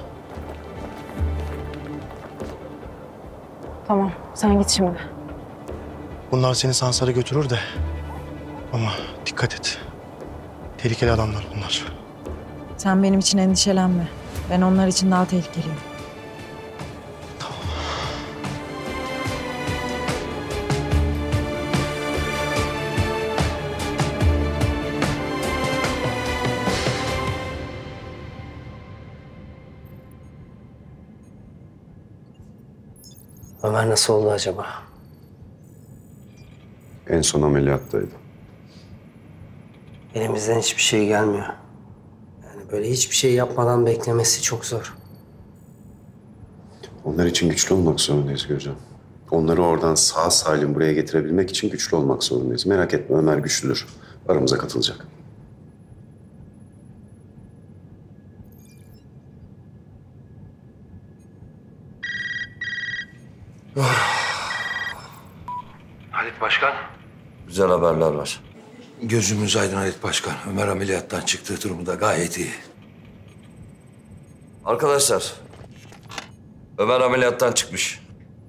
Tamam, sen git şimdi. Bunlar seni Sansar'a götürür de. Ama dikkat et. Tehlikeli adamlar bunlar. Sen benim için endişelenme. Ben onlar için daha tehlikeliyim. Ömer nasıl oldu acaba? En son ameliyattaydı. Elimizden hiçbir şey gelmiyor. Yani böyle hiçbir şey yapmadan beklemesi çok zor. Onlar için güçlü olmak zorundayız Gürcan. Onları oradan sağ salim buraya getirebilmek için güçlü olmak zorundayız. Merak etme, Ömer güçlüdür. Aramıza katılacak. Halit Başkan. Güzel haberler var. Gözümüz aydın Halit Başkan. Ömer ameliyattan çıktığı durumu da gayet iyi. Arkadaşlar, Ömer ameliyattan çıkmış.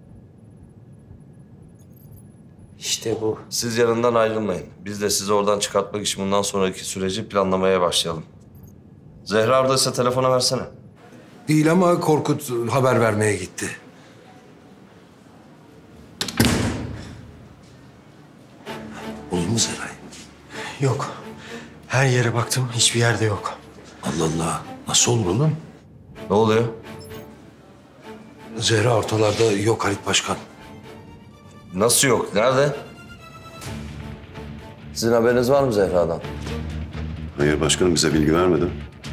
İşte bu. Siz yanından ayrılmayın. Biz de sizi oradan çıkartmak için bundan sonraki süreci planlamaya başlayalım. Zehra oradaysa telefona versene. Değil ama Korkut haber vermeye gitti. Olur mu Zeray? Yok. Her yere baktım, hiçbir yerde yok. Allah Allah. Nasıl olur oğlum? Ne oluyor? Zehra ortalarda yok Halit Başkan. Nasıl yok? Nerede? Sizin haberiniz var mı Zehra'dan? Hayır başkanım, bize bilgi vermedi.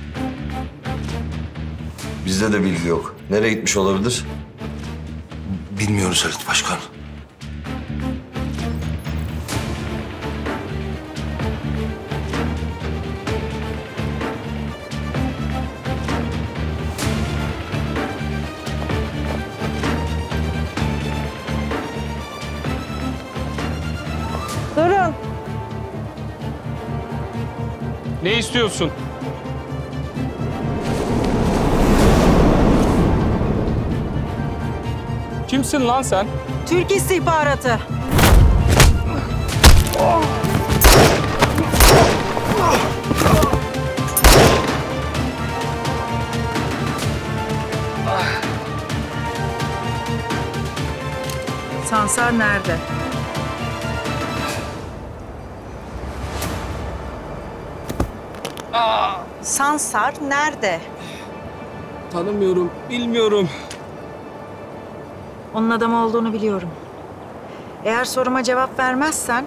Bizde de bilgi yok. Nereye gitmiş olabilir? Bilmiyoruz Halit Başkan. Durun. Ne istiyorsun? Kimsin lan sen? Türk istihbaratı. Sansar nerede? Sansar nerede? Tanımıyorum, bilmiyorum. Onun adamı olduğunu biliyorum. Eğer soruma cevap vermezsen...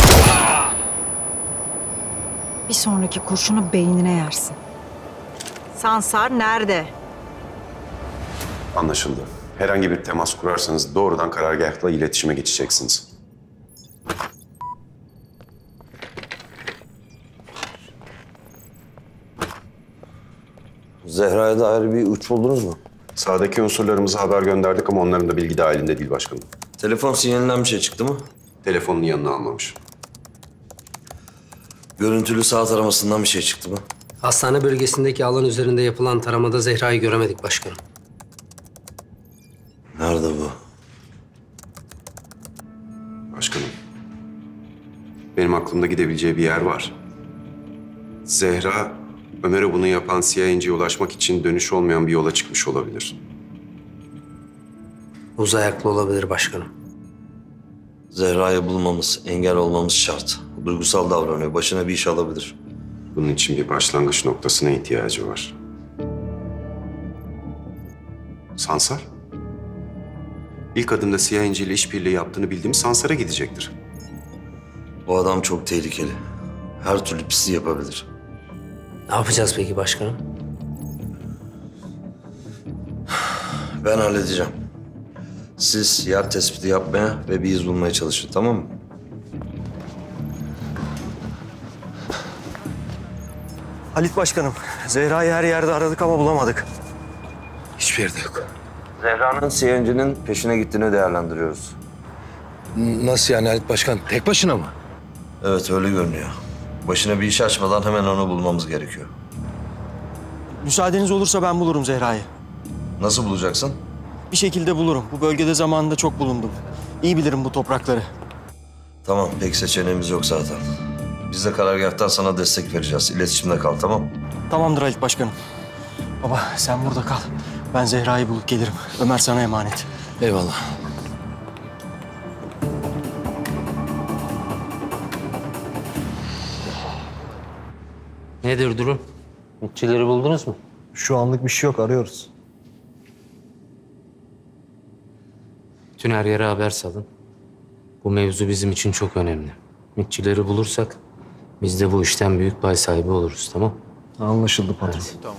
bir sonraki kurşunu beynine yersin. Sansar nerede? Anlaşıldı. Herhangi bir temas kurarsanız doğrudan karargâhla iletişime geçeceksiniz. Zehra'ya dair bir uç buldunuz mu? Sağdaki unsurlarımıza haber gönderdik ama onların da bilgi dahilinde değil başkanım. Telefon sinyalinden bir şey çıktı mı? Telefonunu yanına almamış. Görüntülü saat taramasından bir şey çıktı mı? Hastane bölgesindeki alan üzerinde yapılan taramada Zehra'yı göremedik başkanım. Nerede bu? Başkanım. Benim aklımda gidebileceği bir yer var. Zehra, Ömer'e bunu yapan CIA'ye ulaşmak için dönüş olmayan bir yola çıkmış olabilir. Uz ayaklı olabilir başkanım. Zehra'yı bulmamız, engel olmamız şart. Duygusal davranıyor. Başına bir iş alabilir. Bunun için bir başlangıç noktasına ihtiyacı var. Sansar? İlk adımda CIA ile işbirliği yaptığını bildiğimiz Sansar'a gidecektir. Bu adam çok tehlikeli. Her türlü pisliği yapabilir. Ne yapacağız peki başkanım? Ben halledeceğim. Siz yer tespiti yapmaya ve bir iz bulmaya çalışın, tamam mı? Halit Başkanım, Zehra'yı her yerde aradık ama bulamadık. Hiçbir yerde yok. Zehra'nın CIA'nin peşine gittiğini değerlendiriyoruz. Nasıl yani Halit Başkan? Tek başına mı? Evet, öyle görünüyor. Başına bir iş açmadan hemen onu bulmamız gerekiyor. Müsaadeniz olursa ben bulurum Zehra'yı. Nasıl bulacaksın? Bir şekilde bulurum. Bu bölgede zamanında çok bulundum. İyi bilirim bu toprakları. Tamam, pek seçeneğimiz yok zaten. Biz de karargâhtan sana destek vereceğiz. İletişimde kal, tamam mı? Tamamdır Halit Başkanım. Baba sen burada kal. Ben Zehra'yı bulup gelirim. Ömer sana emanet. Eyvallah. Nedir durum? Mitçileri buldunuz mu? Şu anlık bir şey yok, arıyoruz. Bütün her yere haber salın. Bu mevzu bizim için çok önemli. Mitçileri bulursak biz de bu işten büyük pay sahibi oluruz, tamam? Anlaşıldı patron. Tamam.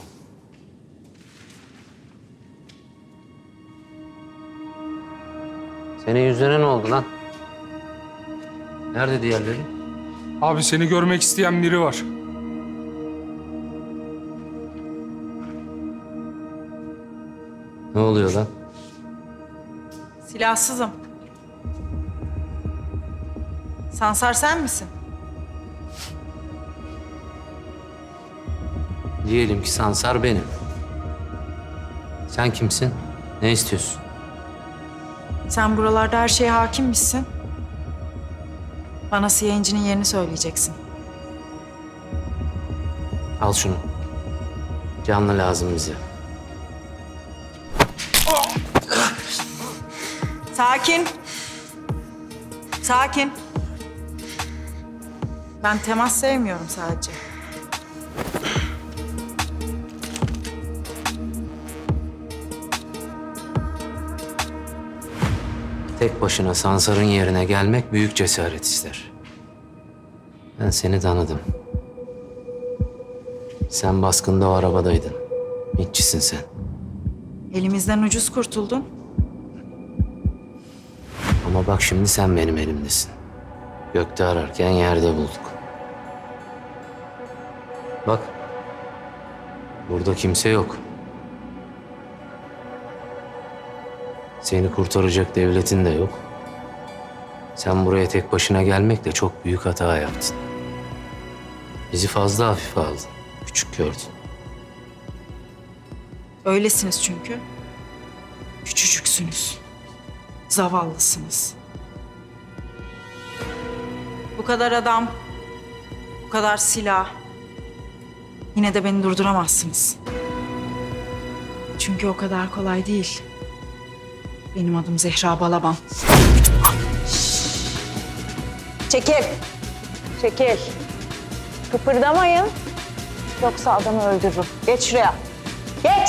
Senin yüzüne ne oldu lan? Nerede diğerleri? Abi seni görmek isteyen biri var. Ne oluyor lan? Silahsızım. Sansar sen misin? Diyelim ki Sansar benim. Sen kimsin? Ne istiyorsun? Sen buralarda her şeye hakimmişsin. Bana CIA'nin yerini söyleyeceksin. Al şunu. Canlı lazım bize. Sakin. Sakin. Ben temas sevmiyorum sadece. Tek başına Sansar'ın yerine gelmek büyük cesaret ister. Ben seni tanıdım. Sen baskında o arabadaydın. Mitçisin sen. Elimizden ucuz kurtuldun. Ama bak şimdi sen benim elimdesin. Gökte ararken yerde bulduk. Bak. Burada kimse yok. Seni kurtaracak devletin de yok. Sen buraya tek başına gelmekle çok büyük hata yaptın. Bizi fazla hafife aldın. Küçük gördün. Öylesiniz çünkü. Küçücüksünüz. Zavallısınız. Bu kadar adam, bu kadar silah. Yine de beni durduramazsınız. Çünkü o kadar kolay değil. Benim adım Zehra Balaban. Çekil. Çekil. Kıpırdamayın. Yoksa adamı öldürürüm. Geç şuraya. Geç.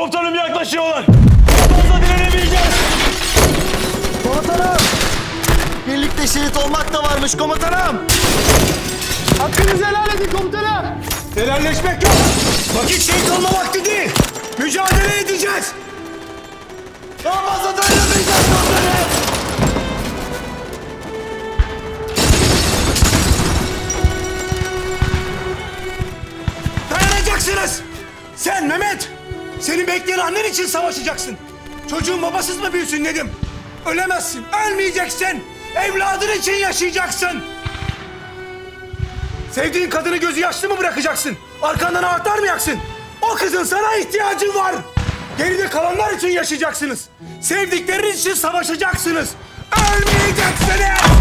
Komutanım yaklaşıyorlar. Fazla direnemeyeceğiz. Komutanım! Birlikte şehit olmak da varmış komutanım. Hakkınızı helal edin komutanım. Helalleşmek yok. Vakit şehit olma vakti değil. Mücadele edeceğiz. Daha fazla dayanamayacağız komutanım. Dayanacaksınız. Sen Mehmet, seni bekleyen annen için savaşacaksın. Çocuğun babasız mı büyüsün Nedim? Ölemezsin, ölmeyeceksin. Evladın için yaşayacaksın. Sevdiğin kadını gözü yaşlı mı bırakacaksın? Arkandan ağıtlar mı yaksın? O kızın sana ihtiyacı var. Geride kalanlar için yaşayacaksınız. Sevdikleriniz için savaşacaksınız. Ölmeyeceksiniz.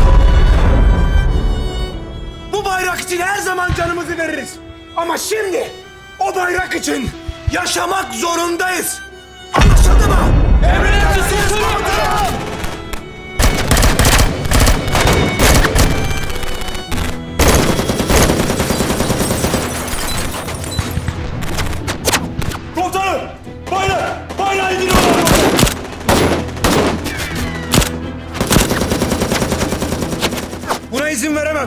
Bu bayrak için her zaman canımızı veririz. Ama şimdi o bayrak için yaşamak zorundayız. Anlaşıldı mı? Emredersiniz komutanım. Komutanım! Bayrak! Bayrağı indiriyorlar! Buna izin veremem.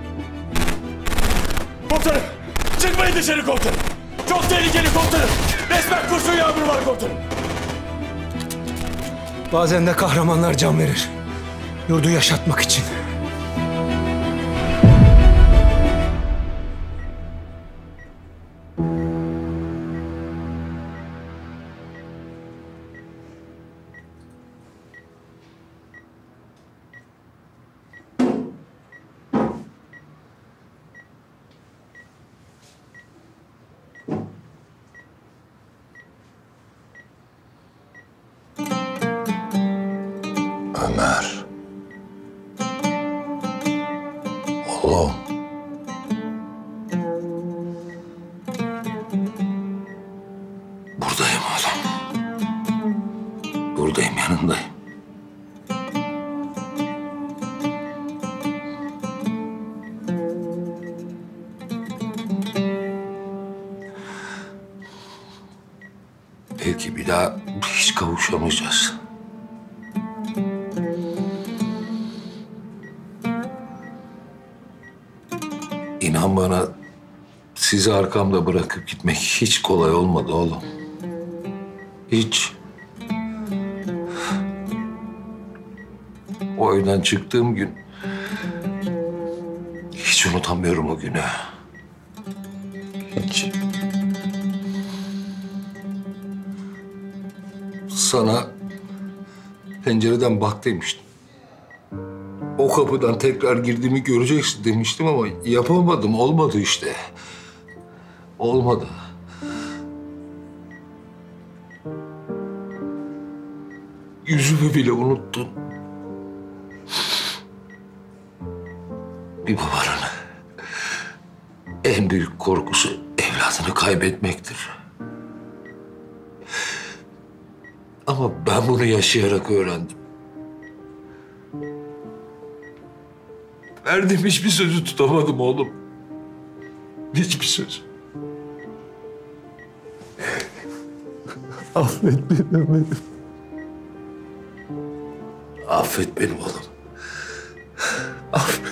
Komutanım! Çıkmayın dışarı komutanım! Çok tehlikeli komutanım! Resmen kurşun yağmuru var komutanım! Bazen de kahramanlar can verir. Yurdu yaşatmak için. Ömer. Oğlum. Buradayım oğlum. Buradayım, yanındayım. Belki bir daha hiç kavuşamayacağız. İnan bana, sizi arkamda bırakıp gitmek hiç kolay olmadı oğlum. Hiç. O evden çıktığım gün hiç unutamıyorum o günü. Hiç. Sana pencereden bak demiştim. O kapıdan tekrar girdiğimi göreceksin demiştim ama yapamadım. Olmadı işte. Olmadı. Yüzümü bile unuttun. Bir babanın en büyük korkusu evladını kaybetmektir. Ama ben bunu yaşayarak öğrendim. Verdiğim hiçbir sözü tutamadım oğlum. Hiçbir söz. Affet beni Ömer'im. Affet benim oğlum. Affet.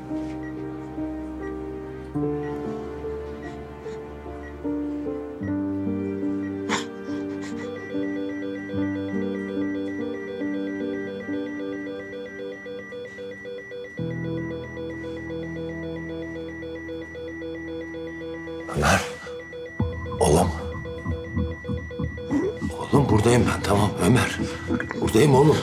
Ömer. Oğlum. Oğlum buradayım ben, tamam Ömer. Buradayım oğlum.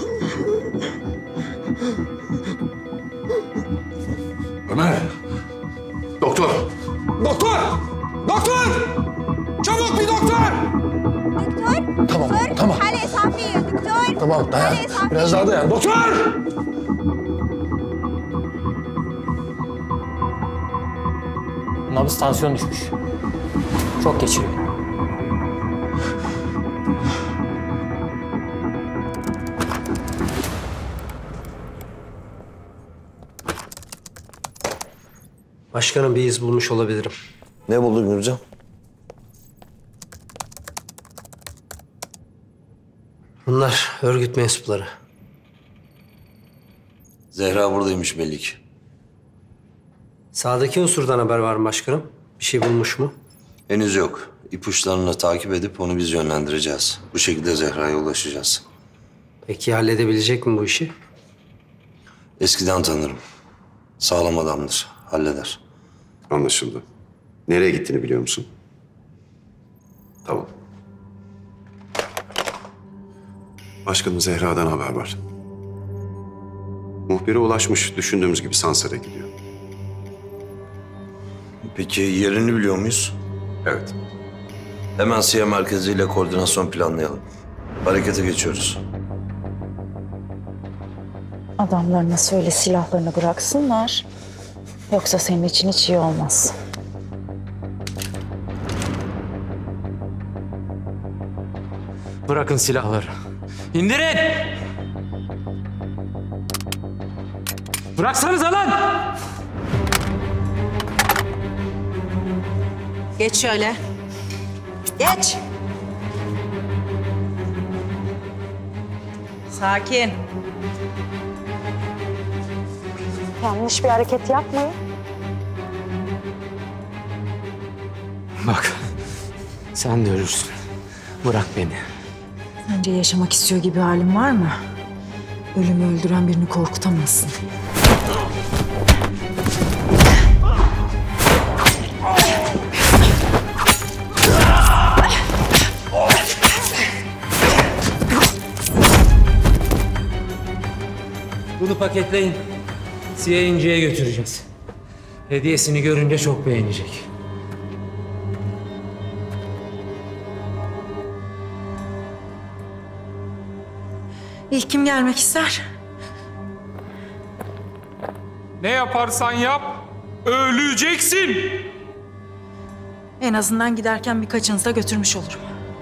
Ömer. Doktor. Doktor! Doktor! Çabuk bir doktor! Doktor. Tamam, Doktor. tamam. Hale Safiye, doktor. Tamam dayan. Hale Safiye. Biraz daha dayan. Doktor! Nabız, tansiyon düşmüş. Çok geçiyor. Başkanım, bir iz bulmuş olabilirim. Ne buldun Gürcan? Örgüt mensupları. Zehra buradaymış belli ki. Sağdaki unsurdan haber var mı başkanım? Bir şey bulmuş mu? Henüz yok. İpuçlarını takip edip onu biz yönlendireceğiz. Bu şekilde Zehra'ya ulaşacağız. Peki halledebilecek mi bu işi? Eskiden tanırım. Sağlam adamdır. Halleder. Anlaşıldı. Nereye gittiğini biliyor musun? Tamam. Başkanım Zehra'dan haber var. Muhbire ulaşmış. Düşündüğümüz gibi Sansar'a gidiyor. Peki yerini biliyor muyuz? Evet. Hemen SİHA merkeziyle koordinasyon planlayalım. Harekete geçiyoruz. Adamlarına söyle silahlarını bıraksınlar. Yoksa senin için hiç iyi olmaz. Bırakın silahları. İndirin! Bıraksanıza lan! Geç şöyle. Geç. Sakin. Yanlış bir hareket yapmayın. Bak, sen de ölürsün. Bırak beni. Sence yaşamak istiyor gibi halin var mı? Ölümü öldüren birini korkutamazsın. Bunu paketleyin. Siyah İnci'ye götüreceğiz. Hediyesini görünce çok beğenecek. İlk kim gelmek ister? Ne yaparsan yap, öleceksin. En azından giderken birkaçınızı da götürmüş olurum.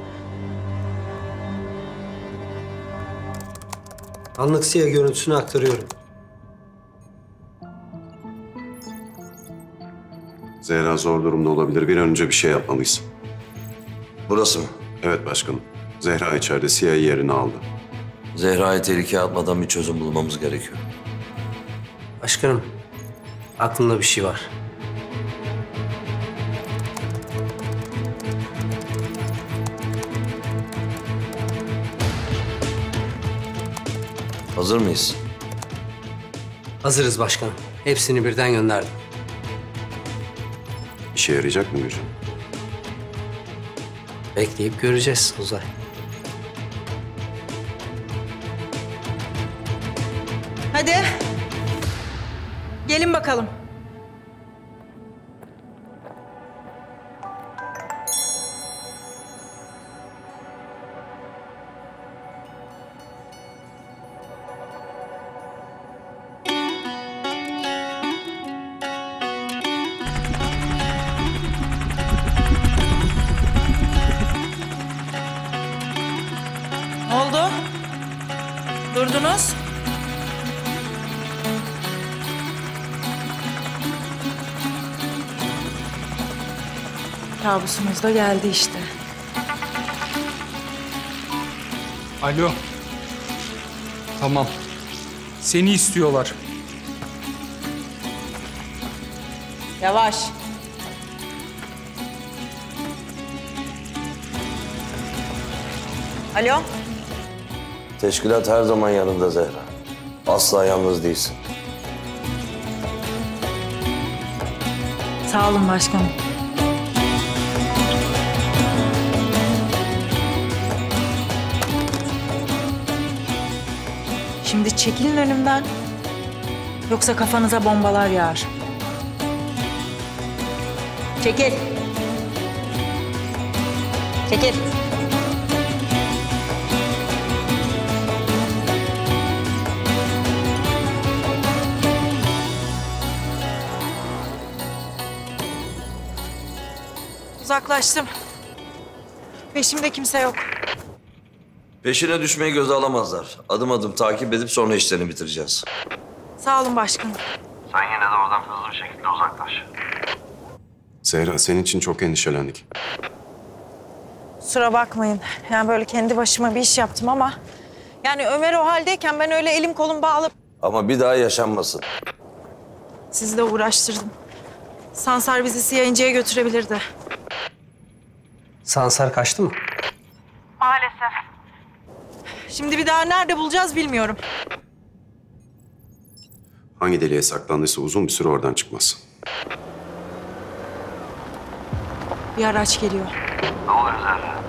Anlık SİHA görüntüsünü aktarıyorum. Zehra zor durumda olabilir. Bir an önce bir şey yapmalıyız. Burası mı? Evet başkanım. Zehra içeride SİHA yerini aldı. Zehra'yı tehlikeye atmadan bir çözüm bulmamız gerekiyor. Başkanım, aklımda bir şey var. Hazır mıyız? Hazırız başkanım. Hepsini birden gönderdim. İşe yarayacak mı Gülcan? Bekleyip göreceğiz Uzay. Hadi. Gelin bakalım. Ne oldu? Durdunuz. Kabusumuz da geldi işte. Alo. Tamam. Seni istiyorlar. Yavaş. Alo. Teşkilat her zaman yanında Zehra. Asla yalnız değilsin. Sağ olun başkanım. Şimdi çekilin önümden. Yoksa kafanıza bombalar yağar. Çekil. Çekil. Uzaklaştım. Peşimde kimse yok. Peşine düşmeyi göze alamazlar. Adım adım takip edip sonra işlerini bitireceğiz. Sağ olun başkanım. Sen yine de oradan hızlı bir şekilde uzaklaş. Zehra senin için çok endişelendik. Kusura bakmayın. Yani böyle kendi başıma bir iş yaptım ama Yani Ömer o haldeyken ben öyle elim kolum bağlı Ama bir daha yaşanmasın. sizi de uğraştırdım. Sansar bizi yayıncıya götürebilirdi. Sansar kaçtı mı? Maalesef. Şimdi bir daha nerede bulacağız bilmiyorum. Hangi deliğe saklandıysa uzun bir süre oradan çıkmaz. Bir araç geliyor. Ne oluyor Zerre?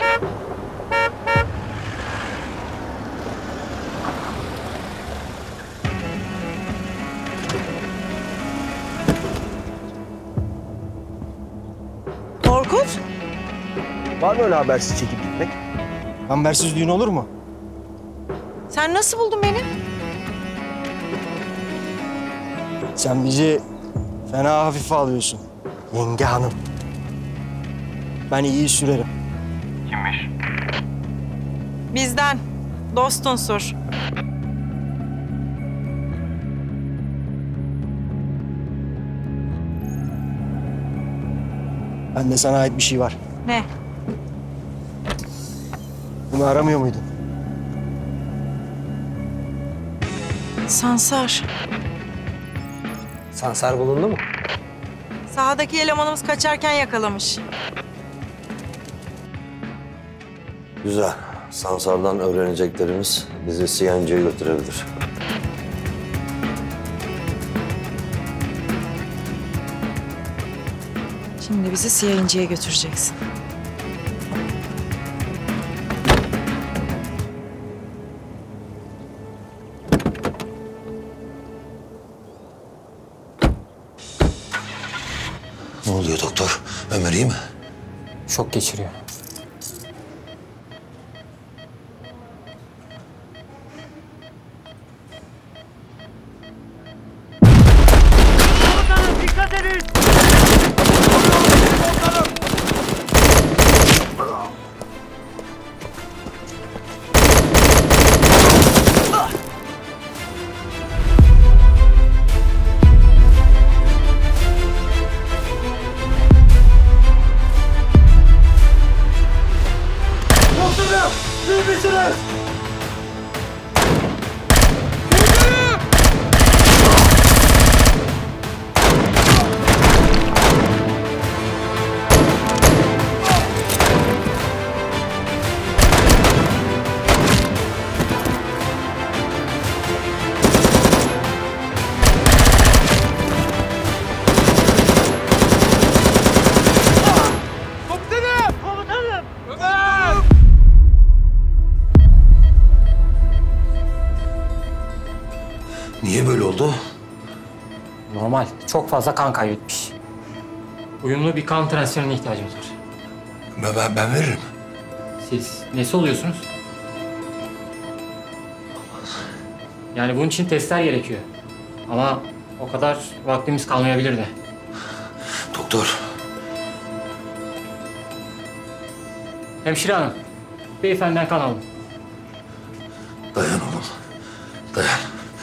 Korkut? Var mı öyle habersiz çekip gitmek? Habersiz düğün olur mu? Sen nasıl buldun beni? Sen bizi fena hafife alıyorsun. Yenge hanım. Ben iyi sürerim. Kimmiş? Bizden. Dost unsur. Bende sana ait bir şey var. Ne? Bunu aramıyor muydun? Sansar. Sansar bulundu mu? Sahadaki elemanımız kaçarken yakalamış. Güzel. Sansar'dan öğreneceklerimiz bizi CNC'ye götürebilir. Şimdi bizi yayıncıya götüreceksin. Ne oluyor doktor? Ömer iyi mi? Şok geçiriyor. Dikkat edin! Komutanım! İyi misiniz? Komutanım! Komutanım! Ömer! Niye böyle oldu? Normal. Çok fazla kan kaybetmiş. Uyumlu bir kan transferine ihtiyacımız var. Ben veririm. Siz nesi oluyorsunuz? Yani bunun için testler gerekiyor. Ama o kadar vaktimiz kalmayabilir de. Doktor. Hemşire hanım, beyefendiden kan alın. Dayan oğlum. Dayan.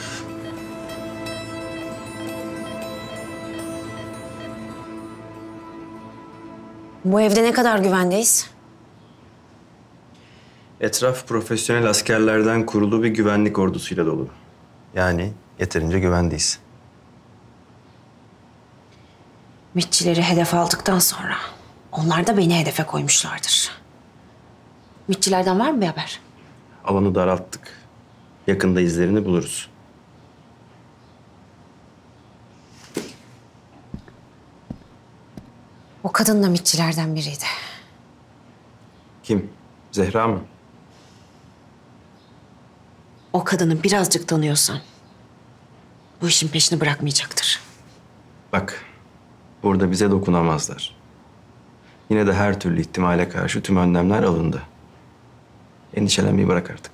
Bu evde ne kadar güvendeyiz? Etraf profesyonel askerlerden kurulu bir güvenlik ordusuyla dolu. Yani yeterince güvendeyiz. MİT'çileri hedef aldıktan sonra onlar da beni hedefe koymuşlardır. MİT'çilerden var mı bir haber? Alanı daralttık. Yakında izlerini buluruz. O kadın da MİT'çilerden biriydi. Kim? Zehra mı? O kadını birazcık tanıyorsan bu işin peşini bırakmayacaktır. Bak, burada bize dokunamazlar. Yine de her türlü ihtimale karşı tüm önlemler alındı. Endişelenmeyi bırak artık.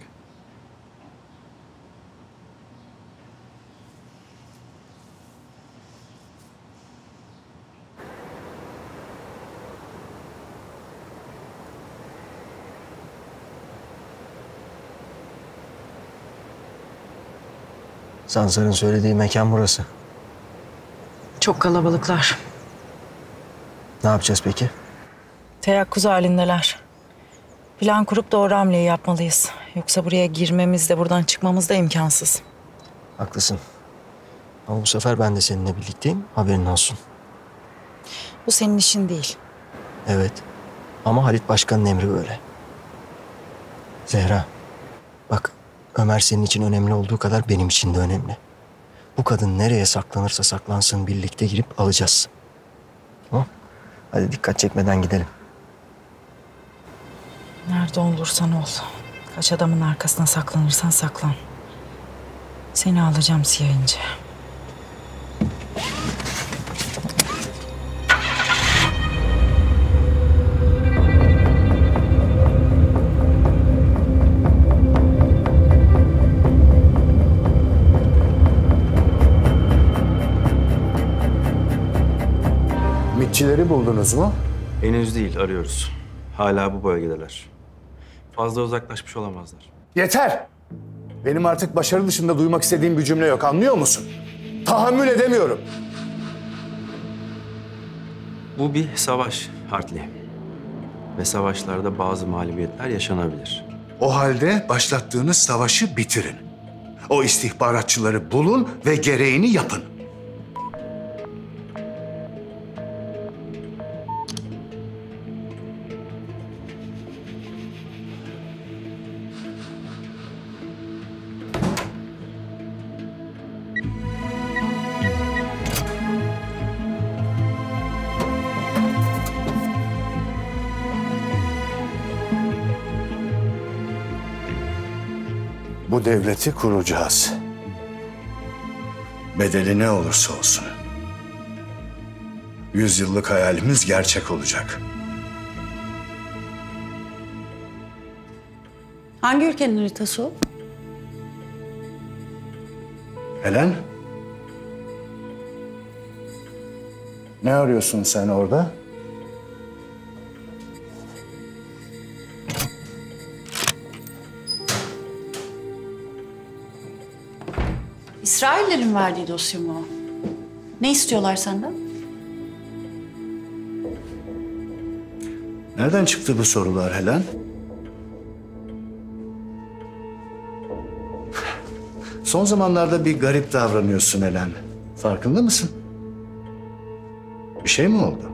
Sansar'ın söylediği mekan burası. Çok kalabalıklar. Ne yapacağız peki? Teyakkuz halindeler. Plan kurup doğru hamleyi yapmalıyız. Yoksa buraya girmemiz de buradan çıkmamız da imkansız. Haklısın. Ama bu sefer ben de seninle birlikteyim. Haberin olsun. Bu senin işin değil. Evet. Ama Halit Başkan'ın emri böyle. Zehra, bak Ömer senin için önemli olduğu kadar benim için de önemli. Bu kadın nereye saklanırsa saklansın birlikte girip alacağız. Tamam? Hadi dikkat çekmeden gidelim. Nerede olursan ol. Kaç adamın arkasına saklanırsan saklan. Seni alacağım Siyah İnci. MİT'çileri buldunuz mu? Henüz değil, arıyoruz. Hala bu bölgedeler. Fazla uzaklaşmış olamazlar. Yeter! Benim artık başarı dışında duymak istediğim bir cümle yok, anlıyor musun? Tahammül edemiyorum. Bu bir savaş Hartley. Ve savaşlarda bazı mağlubiyetler yaşanabilir. O halde başlattığınız savaşı bitirin. O istihbaratçıları bulun ve gereğini yapın. Bu devleti kuracağız. Bedeli ne olursa olsun. 100 yıllık hayalimiz gerçek olacak. Hangi ülkenin haritası o? Helen? Ne arıyorsun sen orada? İsraillerin verdiği dosya mı o? Ne istiyorlar senden? Nereden çıktı bu sorular Helen? Son zamanlarda bir garip davranıyorsun Helen. Farkında mısın? Bir şey mi oldu?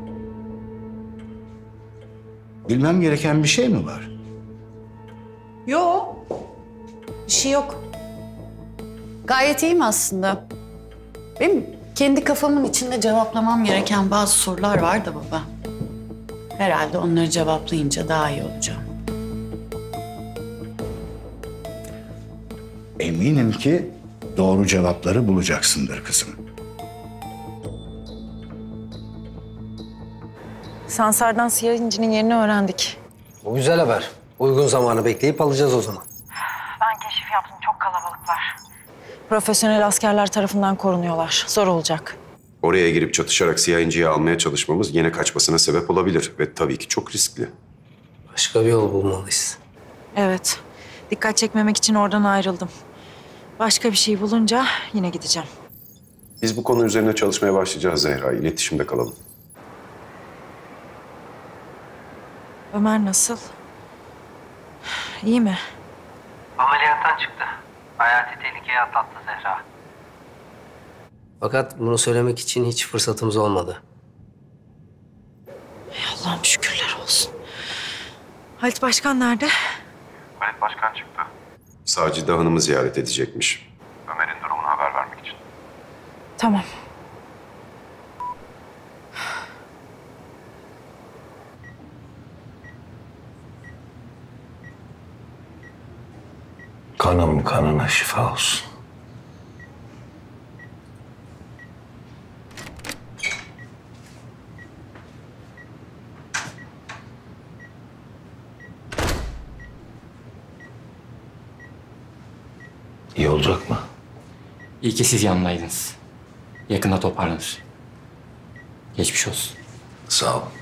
Bilmem gereken bir şey mi var? Yok. Bir şey yok. Gayet iyiyim aslında. Benim kendi kafamın içinde cevaplamam gereken bazı sorular var da baba. Herhalde onları cevaplayınca daha iyi olacağım. Eminim ki doğru cevapları bulacaksındır kızım. Sansar'dan Siyah İnci'nin yerini öğrendik. Bu güzel haber. Uygun zamanı bekleyip alacağız o zaman. Ben keşif yaptım. Çok kalabalıklar. Profesyonel askerler tarafından korunuyorlar. Zor olacak. Oraya girip çatışarak Siyah İnci'yi almaya çalışmamız yine kaçmasına sebep olabilir ve tabii ki çok riskli. Başka bir yol bulmalıyız. Evet. Dikkat çekmemek için oradan ayrıldım. Başka bir şey bulunca yine gideceğim. Biz bu konu üzerine çalışmaya başlayacağız Zehra. İletişimde kalalım. Ömer nasıl? İyi mi? Ameliyattan çıktı. Hayati tehlikeyi atlattı Zehra. Fakat bunu söylemek için hiç fırsatımız olmadı. Ey Allah'ım şükürler olsun. Halit Başkan nerede? Halit Başkan çıktı. Sacide Hanım'ı ziyaret edecekmiş. Ömer'in durumunu haber vermek için. Tamam. Kanım kanına şifa olsun. İyi olacak mı? İyi ki siz yanındaydınız. Yakında toparlanır. Geçmiş olsun. Sağ ol.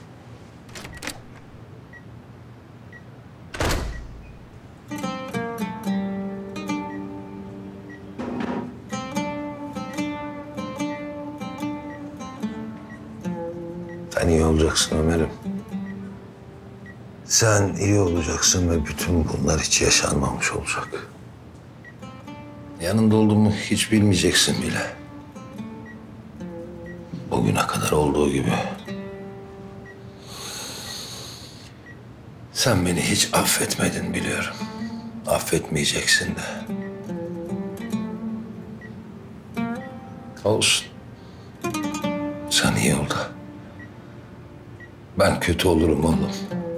Sen iyi olacaksın Ömer'im. Sen iyi olacaksın ve bütün bunlar hiç yaşanmamış olacak. Yanında olduğumu hiç bilmeyeceksin bile. Bugüne kadar olduğu gibi. Sen beni hiç affetmedin biliyorum. Affetmeyeceksin de. Olsun. Sen iyi ol da. Ben kötü olurum oğlum.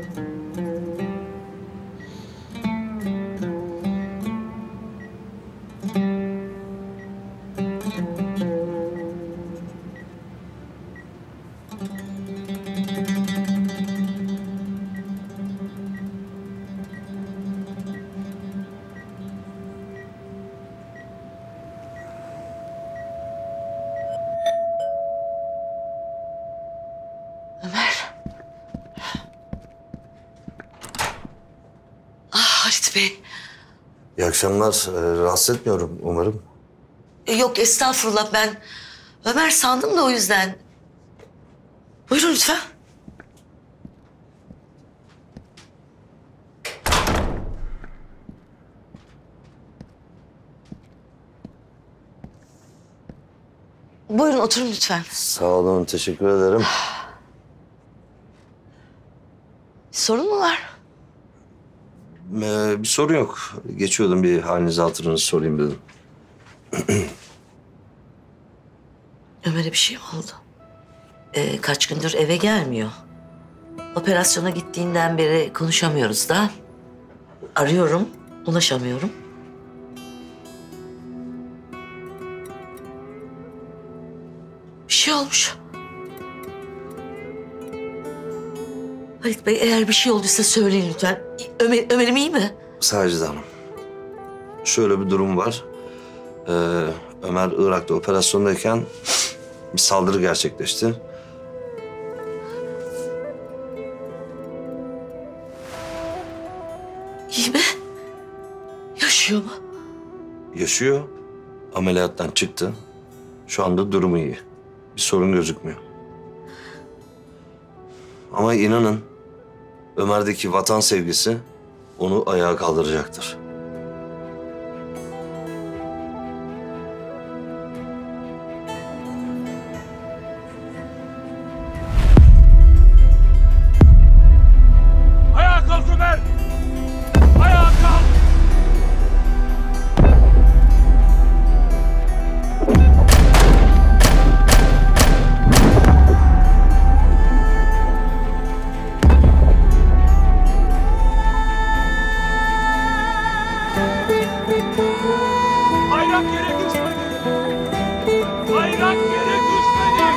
Halit Bey. İyi akşamlar. Rahatsız etmiyorum umarım. Yok estağfurullah, ben Ömer sandım da o yüzden. Buyurun lütfen. Buyurun oturun lütfen. Sağ olun, teşekkür ederim. Sorun mu var? Bir sorun yok. Geçiyordum, bir halinizi hatırınızı sorayım dedim. Ömer'e bir şey mi oldu? Kaç gündür eve gelmiyor. Operasyona gittiğinden beri konuşamıyoruz da. Arıyorum, ulaşamıyorum. Bir şey olmuş. Halit Bey, eğer bir şey olduysa söyleyin lütfen. Ömer'im iyi mi? Sacide Hanım, şöyle bir durum var. Ömer Irak'ta operasyondayken bir saldırı gerçekleşti. İyi mi? Yaşıyor mu? Yaşıyor. Ameliyattan çıktı. Şu anda durumu iyi. Bir sorun gözükmüyor. Ama inanın, Ömer'deki vatan sevgisi onu ayağa kaldıracaktır. Ayağa kalk Ömer! Ayağa kalk! Bayrak yere düşmedi! Bayrak yere düşmedi!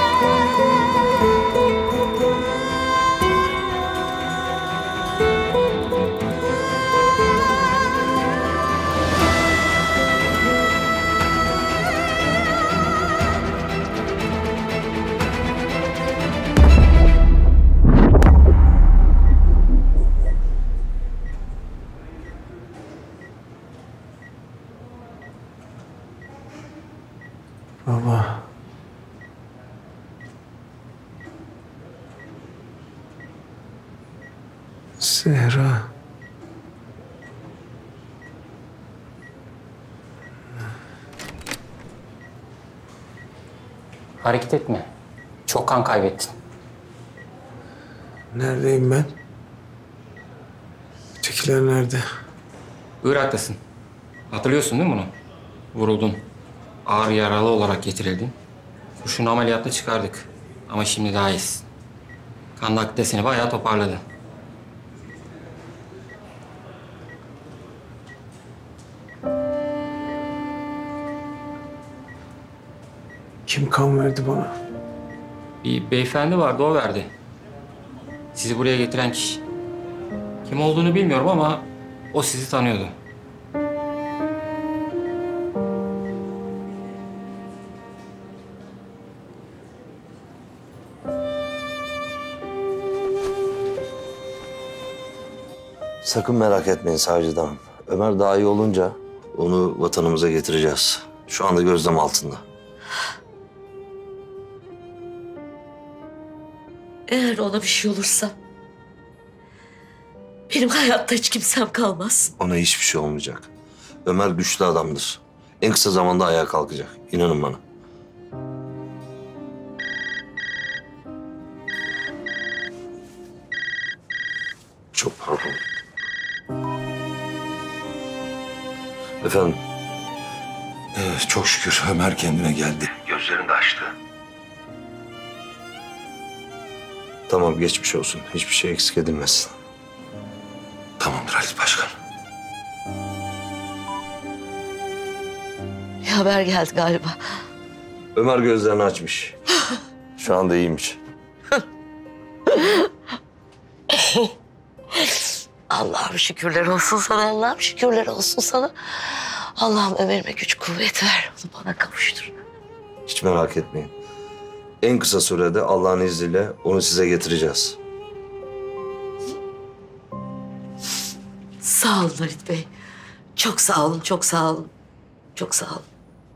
Baba. Zehra. Hareket etme. Çok kan kaybettin. Neredeyim ben? Ötekiler nerede? Irak'tasın. Hatırlıyorsun değil mi bunu? Vuruldun. Ağır yaralı olarak getirildin. Kurşunu ameliyatla çıkardık. Ama şimdi daha iyisin. Kan nakli de seni bayağı toparladı. Kim kan verdi bana? Bir beyefendi vardı, o verdi. Sizi buraya getiren kişi. Kim olduğunu bilmiyorum ama o sizi tanıyordu. Sakın merak etmeyin Sacide Hanım. Ömer daha iyi olunca onu vatanımıza getireceğiz. Şu anda gözlem altında. Eğer ona bir şey olursa Benim hayatta hiç kimsem kalmaz. Ona hiçbir şey olmayacak. Ömer güçlü adamdır. En kısa zamanda ayağa kalkacak. İnanın bana. Çok pardon. Efendim? Çok şükür Ömer kendine geldi. Gözlerini de açtı. Tamam, geçmiş olsun. Hiçbir şey eksik edilmesin. Tamamdır Halit Başkan. Bir haber geldi galiba. Ömer gözlerini açmış. Şu anda iyiymiş. Allah'ım şükürler olsun sana, Allah'ım şükürler olsun sana. Allah'ım Ömer'ime güç kuvvet ver, onu bana kavuştur. Hiç merak etmeyin. En kısa sürede Allah'ın izniyle onu size getireceğiz. Sağ olun Halit Bey. Çok sağ olun, çok sağ olun. Çok sağ olun.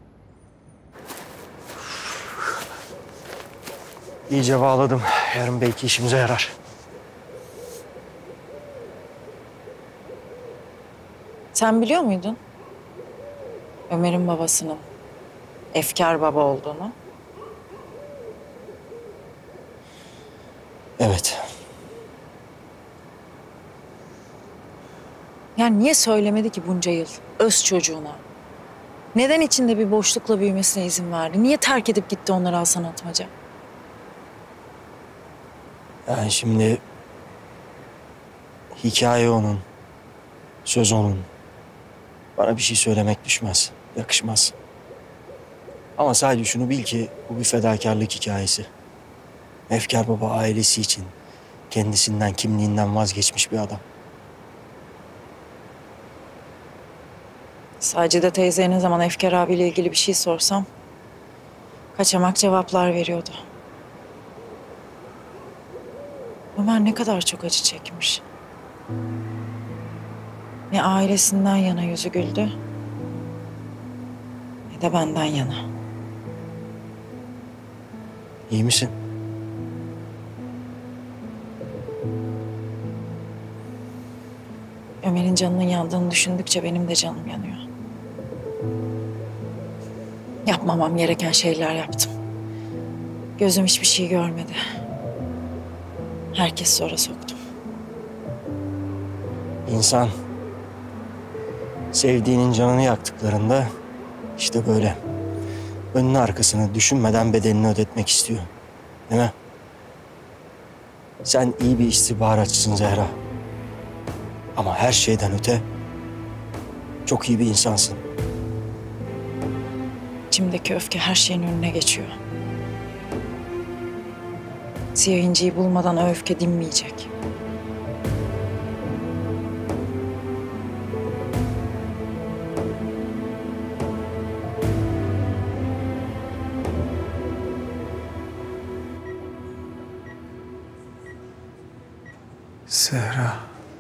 İyice bağladım. Yarın belki işimize yarar. Sen biliyor muydun Ömer'in babasının efkar baba olduğunu? Evet. Yani niye söylemedi ki bunca yıl öz çocuğuna? Neden içinde bir boşlukla büyümesine izin verdi? Niye terk edip gitti onları Hasan Atmaca? Yani şimdi hikaye onun, söz onun. Bana bir şey söylemek düşmez, yakışmaz. Ama sadece şunu bil ki bu bir fedakarlık hikayesi. Efkar baba ailesi için kendisinden, kimliğinden vazgeçmiş bir adam. Sacide teyzeye ne zaman Efkar abiyle ilgili bir şey sorsam kaçamak cevaplar veriyordu. Ömer ne kadar çok acı çekmiş. Ne ailesinden yana yüzü güldü, ne de benden yana. İyi misin? Ömer'in canının yandığını düşündükçe benim de canım yanıyor. Yapmamam gereken şeyler yaptım. Gözüm hiçbir şey görmedi. Herkes zora soktum. İnsan sevdiğinin canını yaktıklarında işte böyle önünü arkasını düşünmeden bedelini ödetmek istiyor. Değil mi? Sen iyi bir istihbaratçısın Zehra. Ama her şeyden öte çok iyi bir insansın. İçimdeki öfke her şeyin önüne geçiyor. Siyah inciyi bulmadan o öfke dinmeyecek. Zehra.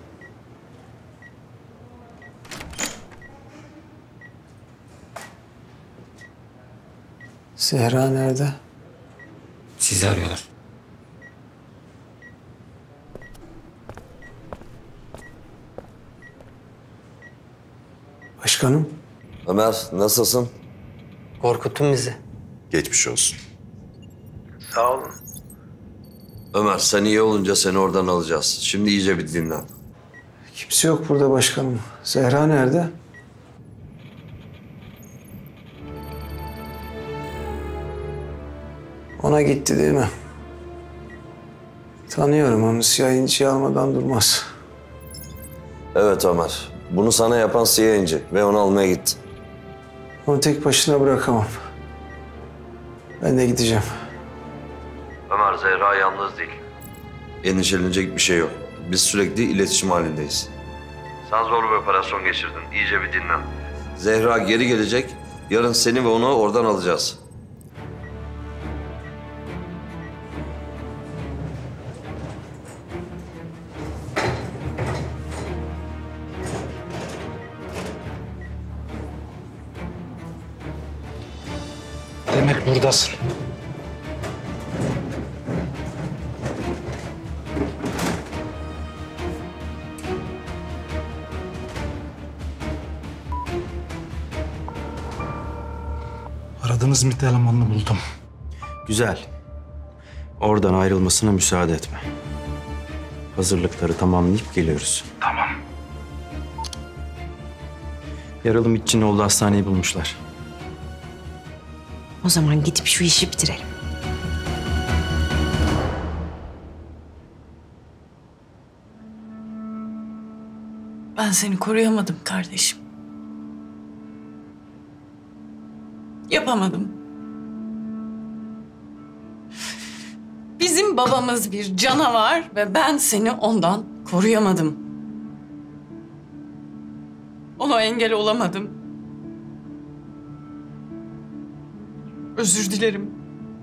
Zehra nerede? Sizi arıyorlar. Başkanım. Ömer, nasılsın? Korkuttun bizi. Geçmiş olsun. Sağ olun. Ömer, sen iyi olunca seni oradan alacağız. Şimdi iyice bir dinlen. Kimse yok burada başkanım. Zehra nerede? Ona gitti değil mi? Tanıyorum onu. Siyah inciyi almadan durmaz. Evet Ömer, bunu sana yapan Siyah İnci ve onu almaya gitti. Onu tek başına bırakamam. Ben de gideceğim. Ömer, Zehra yalnız değil. Endişelenecek bir şey yok. Biz sürekli iletişim halindeyiz. Sen zor bir operasyon geçirdin. İyice bir dinlen. Zehra geri gelecek. Yarın seni ve onu oradan alacağız. Demek buradasın. Kaptan hizmet elemanını buldum. Güzel. Oradan ayrılmasına müsaade etme. Hazırlıkları tamamlayıp geliyoruz. Tamam. Yaralı Mitçinoğlu hastaneyi bulmuşlar. O zaman gidip şu işi bitirelim. Ben seni koruyamadım kardeşim. Yapamadım. Bizim babamız bir canavar ve ben seni ondan koruyamadım. Ona engel olamadım. Özür dilerim.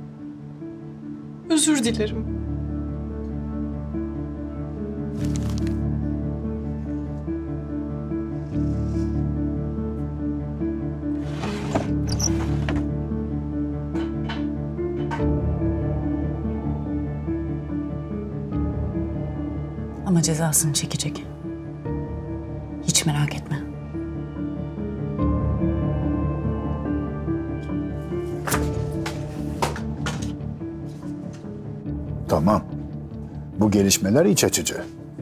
Özür dilerim. Ama cezasını çekecek. Hiç merak etme. Tamam. Bu gelişmeler iç açıcı.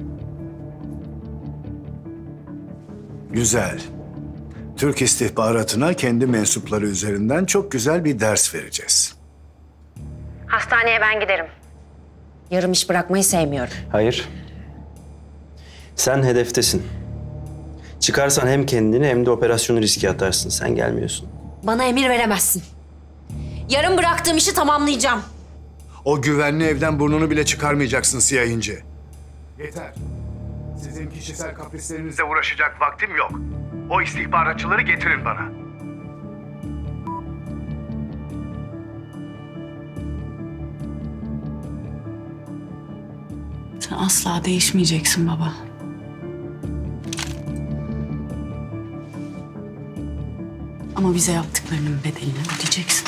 Güzel. Türk istihbaratına kendi mensupları üzerinden çok güzel bir ders vereceğiz. Hastaneye ben giderim. Yarım iş bırakmayı sevmiyorum. Hayır. Sen hedeftesin. Çıkarsan hem kendini hem de operasyonu riske atarsın. Sen gelmiyorsun. Bana emir veremezsin. Yarım bıraktığım işi tamamlayacağım. O güvenli evden burnunu bile çıkarmayacaksın Siyah İnci. Yeter. Sizin kişisel kaprislerinizle uğraşacak vaktim yok. O istihbaratçıları getirin bana. Sen asla değişmeyeceksin baba. Ama bize yaptıklarının bedelini ödeyeceksin.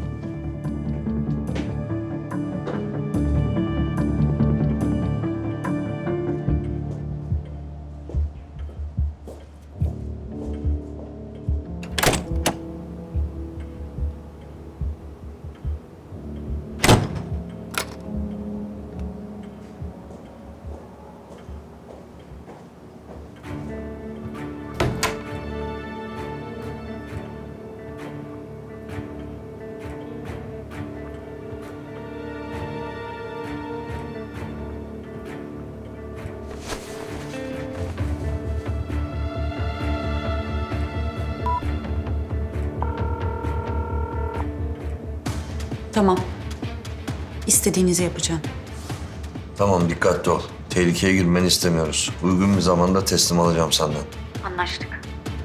Tamam. İstediğinizi yapacağım. Tamam, dikkatli ol. Tehlikeye girmeni istemiyoruz. Uygun bir zamanda teslim alacağım senden. Anlaştık.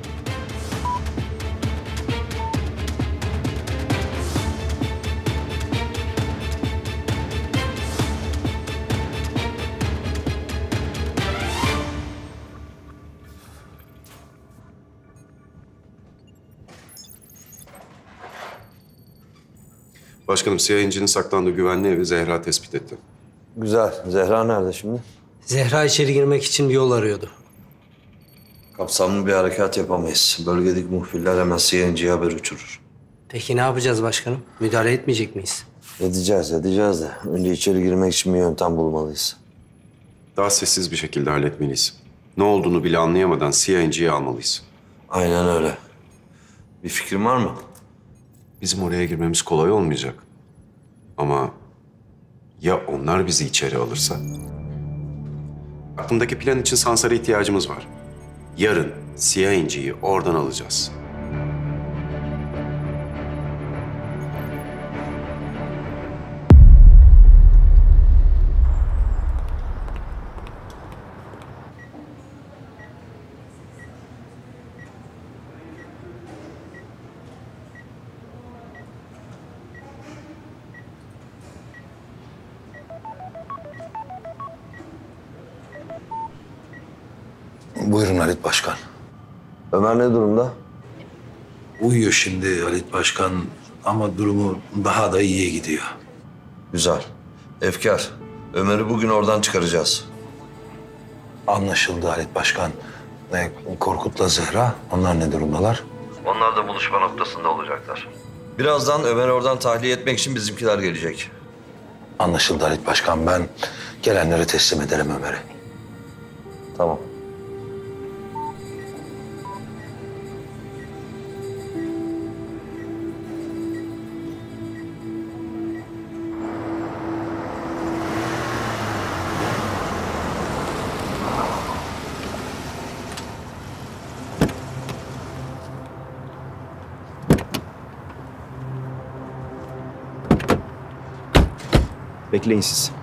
Başkanım, Siyah İnci'nin saklandığı güvenli evi Zehra tespit etti. Güzel. Zehra nerede şimdi? Zehra içeri girmek için bir yol arıyordu. Kapsamlı bir harekat yapamayız. Bölgedeki muhbirler hemen Siyah İnci'ye haber uçurur. Peki ne yapacağız başkanım? Müdahale etmeyecek miyiz? Edeceğiz de. Önce içeri girmek için bir yöntem bulmalıyız. Daha sessiz bir şekilde halletmeliyiz. Ne olduğunu bile anlayamadan Siyah İnci'yi almalıyız. Aynen öyle. Bir fikrin var mı? Bizim oraya girmemiz kolay olmayacak. Ama ya onlar bizi içeri alırsa? Aklımdaki plan için Sansar'a ihtiyacımız var. Yarın Siyah İnci'yi oradan alacağız. Buyurun Halit Başkan. Ömer ne durumda? Uyuyor şimdi Halit Başkan ama durumu daha da iyiye gidiyor. Güzel. Efkar, Ömer'i bugün oradan çıkaracağız. Anlaşıldı Halit Başkan. Korkut'la Zehra, onlar ne durumdalar? Onlar da buluşma noktasında olacaklar. Birazdan Ömer'i oradan tahliye etmek için bizimkiler gelecek. Anlaşıldı Halit Başkan. Ben gelenlere teslim ederim Ömer'i. Tamam. Bekleyin siz.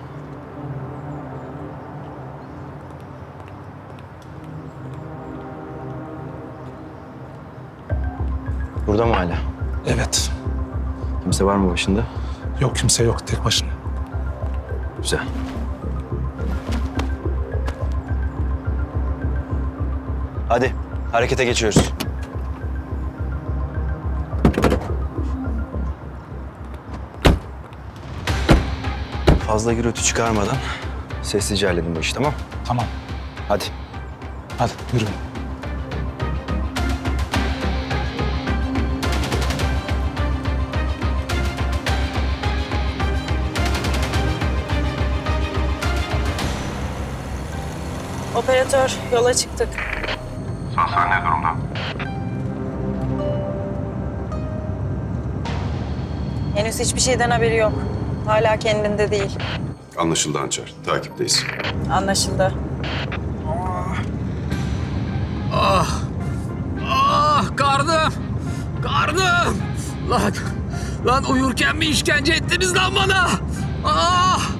Burada mı hala? Evet. Kimse var mı başında? Yok, kimse yok. Tek başına. Güzel. Hadi harekete geçiyoruz. Fazla gürültü çıkarmadan sessizce halledin bu işi, tamam? Tamam. Hadi. Hadi yürüyün. Operatör, yola çıktık. Sansar ne durumda? Henüz hiçbir şeyden haberi yok. Hala kendinde değil. Anlaşıldı Hançer. Takipteyiz. Anlaşıldı. Ah! Ah! Karnım! Karnım! Lan uyurken mi işkence ettiniz lan bana? Ah!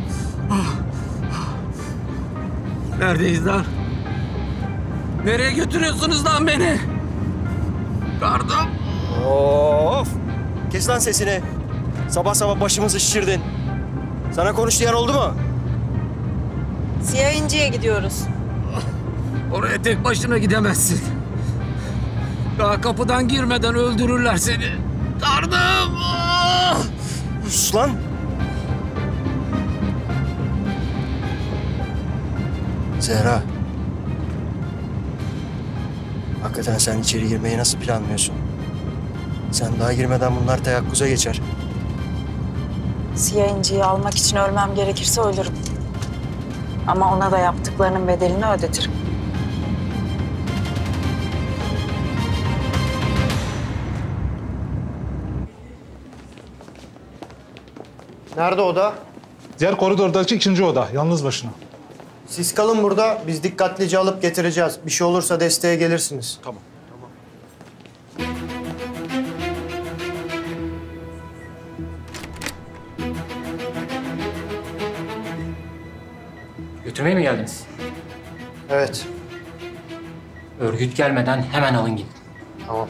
Neredeyiz lan? Nereye götürüyorsunuz lan beni? Karnım! Of! Kes lan sesini. Sabah sabah başımızı şişirdin. Sana konuş diyen oldu mu? Siyah İnci'ye gidiyoruz. Oraya tek başına gidemezsin. Daha kapıdan girmeden öldürürler seni. Karnım! Ah! Sus lan! Zehra. Hakikaten sen içeri girmeyi nasıl planlıyorsun? Sen daha girmeden bunlar teyakkuza geçer. Siyah İnci'yi almak için ölmem gerekirse ölürüm. Ama ona da yaptıklarının bedelini ödetirim. Nerede oda? Diğer koridordaki ikinci oda. Yalnız başına. Siz kalın burada. Biz dikkatlice alıp getireceğiz. Bir şey olursa desteğe gelirsiniz. Tamam. Götürmeye mi geldiniz? Evet. Örgüt gelmeden hemen alın gidin. Tamam.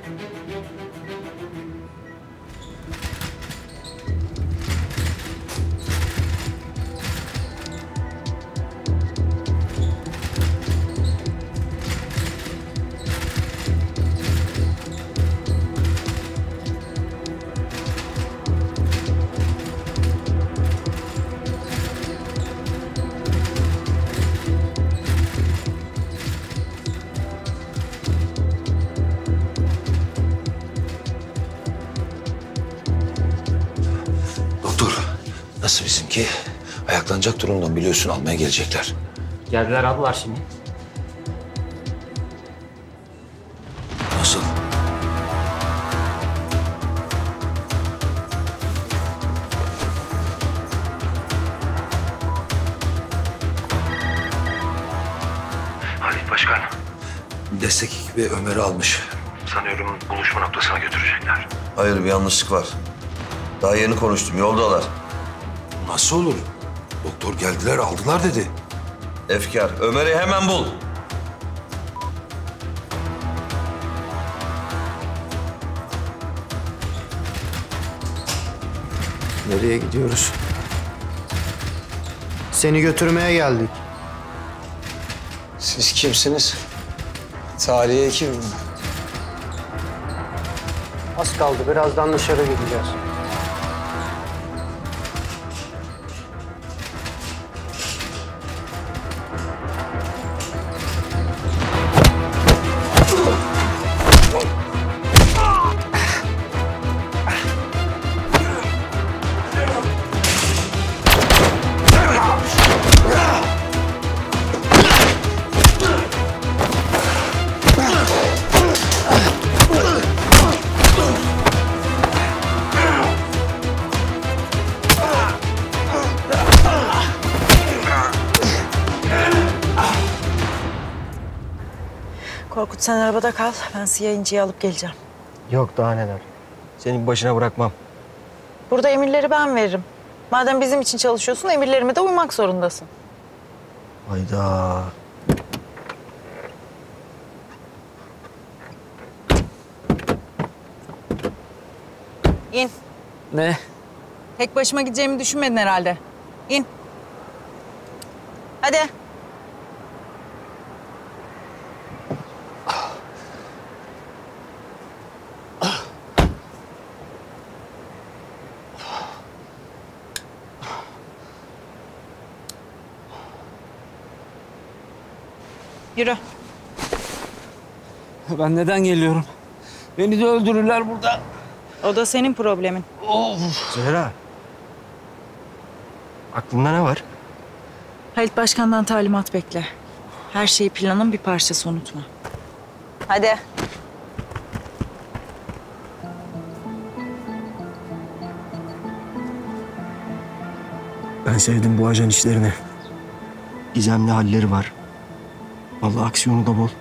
Nasıl bizimki? Ayaklanacak durumdan biliyorsun, almaya gelecekler. Geldiler, aldılar şimdi. Nasıl? Halit Başkan, destek ekibi Ömer'i almış. Sanıyorum buluşma noktasına götürecekler. Hayır, bir yanlışlık var. Daha yeni konuştum, yoldalar. Nasıl olur? Doktor geldiler, aldılar dedi. Efkar, Ömer'i hemen bul. Nereye gidiyoruz? Seni götürmeye geldik. Siz kimsiniz? Taliye ekibi mi? Az kaldı. Birazdan dışarı gideceğiz. Korkut sen arabada kal. Ben Siyah İnci'yi alıp geleceğim. Yok daha neler. Senin başına bırakmam. Burada emirleri ben veririm. Madem bizim için çalışıyorsun, emirlerime de uymak zorundasın. Hayda. İn. Ne? Tek başıma gideceğimi düşünmedin herhalde. İn. Hadi. Yürü. Ben neden geliyorum? Beni de öldürürler burada. O da senin problemin. Zehra. Aklında ne var? Halit Başkan'dan talimat bekle. Her şeyi planın bir parçası, unutma. Hadi. Ben sevdim bu ajan işlerini. Gizemli halleri var. Vallahi aksiyonu da bol.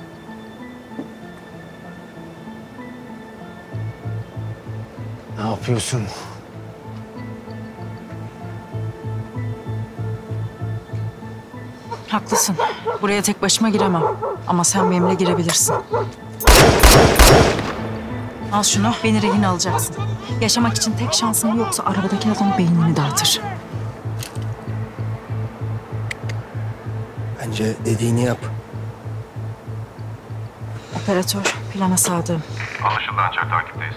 Ne yapıyorsun? Haklısın. Buraya tek başıma giremem. Ama sen benimle girebilirsin. Al şunu, beni rehin alacaksın. Yaşamak için tek şansın yoksa arabadaki adamın beynini dağıtır. Bence dediğini yap. Operatör, plana sadığım. Anlaşıldı, ancak takipteyiz.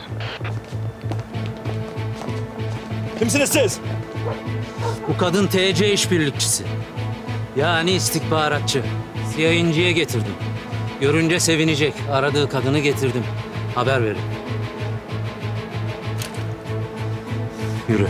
Kimsiniz siz? Bu kadın TC işbirlikçisi. Yani istihbaratçı. Siyah İnci'ye getirdim. Görünce sevinecek. Aradığı kadını getirdim. Haber verin. Yürü.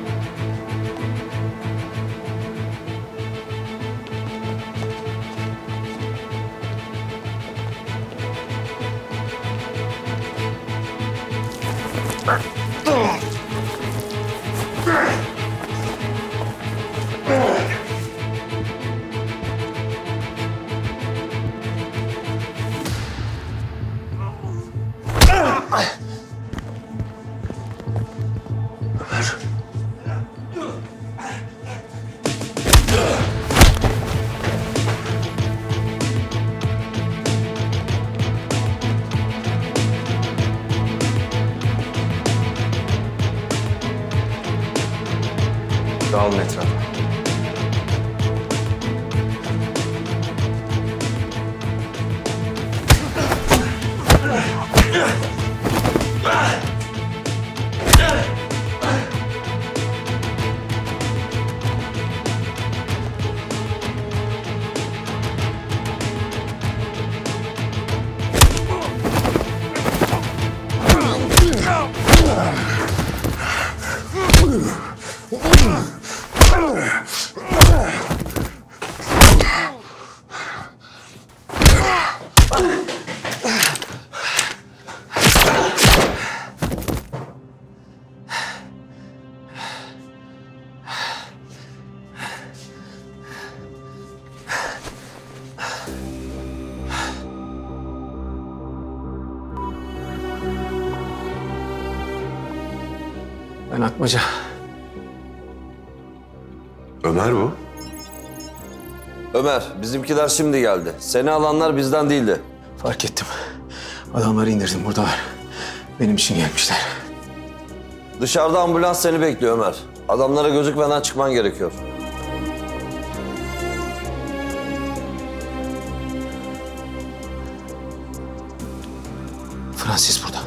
Dağılın etrafa. Ben Atmaca. Ömer bu. Ömer, bizimkiler şimdi geldi. Seni alanlar bizden değildi. Fark ettim. Adamları indirdim, buradalar. Benim için gelmişler. Dışarıda ambulans seni bekliyor Ömer. Adamlara gözükmeden çıkman gerekiyor. Francis burada.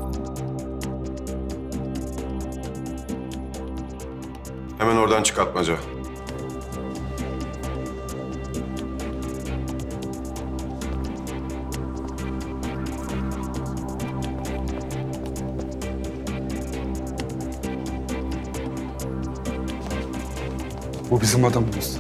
Hemen oradan çık Atmaca. Bu bizim adamımız.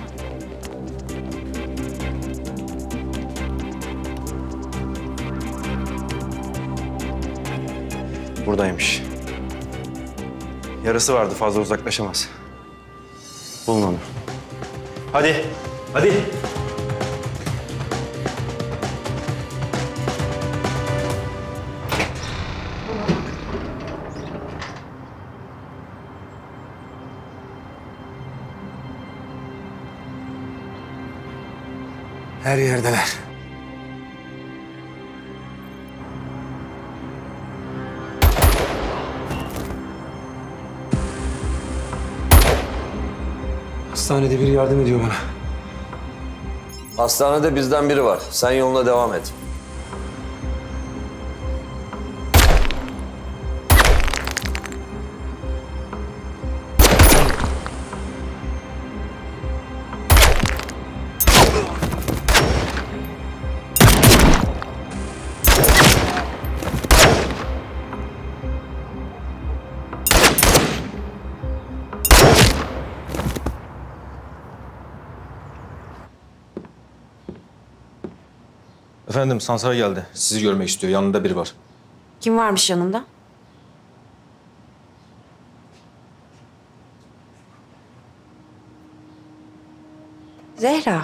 Buradaymış. Yarası vardı, fazla uzaklaşamaz. Bulun onu. Hadi, hadi. Her yerdeler. Hastanede biri yardım ediyor bana. Hastanede bizden biri var. Sen yoluna devam et. Efendim Sansar geldi. Sizi görmek istiyor. Yanında biri var. Kim varmış yanında? Zehra.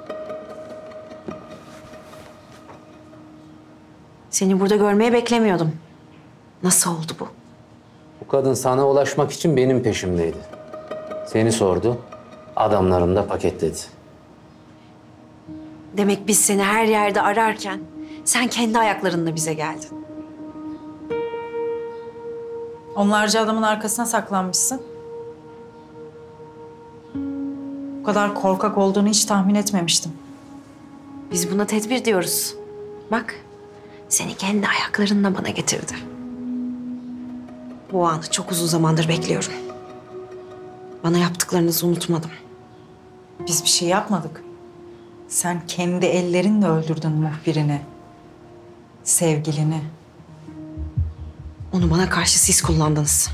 Seni burada görmeyi beklemiyordum. Nasıl oldu bu? Bu kadın sana ulaşmak için benim peşimdeydi. Seni sordu, adamlarım da paketledi. Demek biz seni her yerde ararken sen kendi ayaklarınla bize geldin. Onlarca adamın arkasına saklanmışsın. Bu kadar korkak olduğunu hiç tahmin etmemiştim. Biz buna tedbir diyoruz. Bak, seni kendi ayaklarınla bana getirdi. Bu anı çok uzun zamandır bekliyorum. Bana yaptıklarınızı unutmadım. Biz bir şey yapmadık. Sen kendi ellerinle öldürdün muhbirini. Sevgilini. Onu bana karşı siz kullandınız.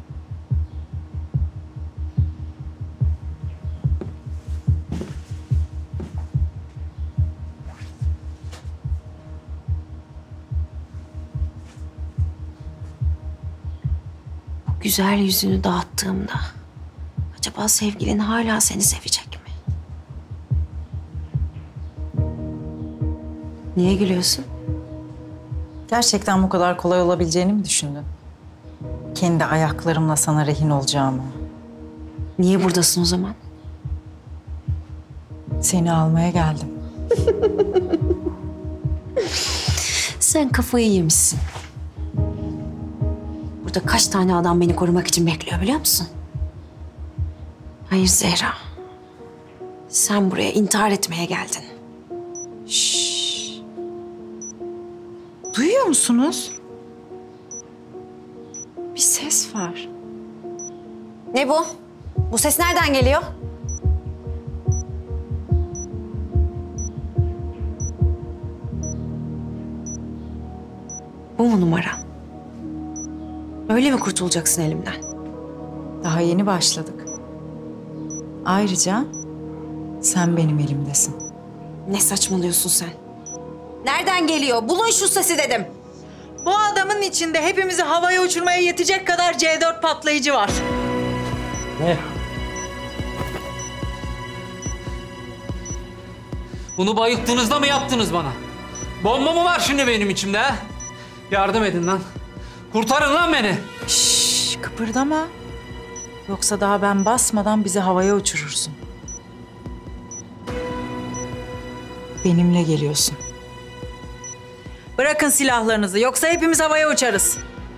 Bu güzel yüzünü dağıttığımda acaba sevgilin hala seni sevecek mi? Niye gülüyorsun? Gerçekten bu kadar kolay olabileceğini mi düşündün? Kendi ayaklarımla sana rehin olacağımı. Niye buradasın o zaman? Seni almaya geldim. Sen kafayı yemişsin. Burada kaç tane adam beni korumak için bekliyor biliyor musun? Hayır Zehra. Sen buraya intihar etmeye geldin. Duyuyor musunuz? Bir ses var. Ne bu? Bu ses nereden geliyor? Bu mu numaran? Öyle mi kurtulacaksın elimden? Daha yeni başladık. Ayrıca sen benim elimdesin. Ne saçmalıyorsun sen? Nereden geliyor? Bulun şu sesi dedim. Bu adamın içinde hepimizi havaya uçurmaya yetecek kadar C4 patlayıcı var. Ne? Bunu bayılttığınızda mı yaptınız bana? Bomba mı var şimdi benim içimde ha? Yardım edin lan. Kurtarın lan beni. Şşş, kıpırdama. Yoksa daha ben basmadan bizi havaya uçurursun. Benimle geliyorsun. Bırakın silahlarınızı yoksa hepimiz havaya uçarız.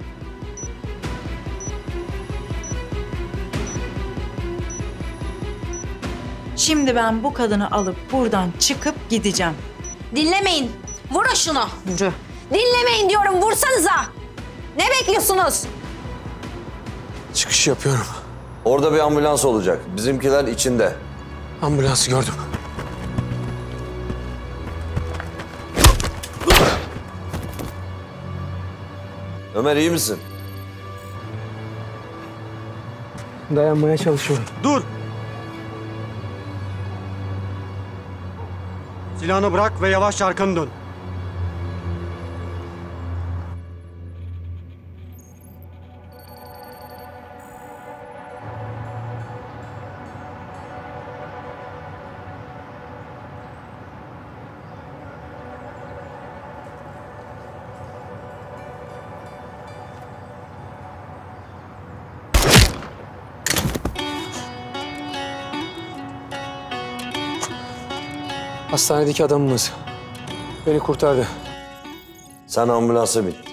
Şimdi ben bu kadını alıp buradan çıkıp gideceğim. Dinlemeyin. Vurun şunu. Yürü. Dinlemeyin diyorum. Vursanıza. Ne bekliyorsunuz? Çıkış yapıyorum. Orada bir ambulans olacak. Bizimkiler içinde. Ambulansı gördüm. Ömer iyi misin? Dayanmaya çalışıyorum. Dur! Silahını bırak ve yavaşça arkanı dön. Hastanedeki adamımız. Beni kurtardı. Sen ambulansa bin.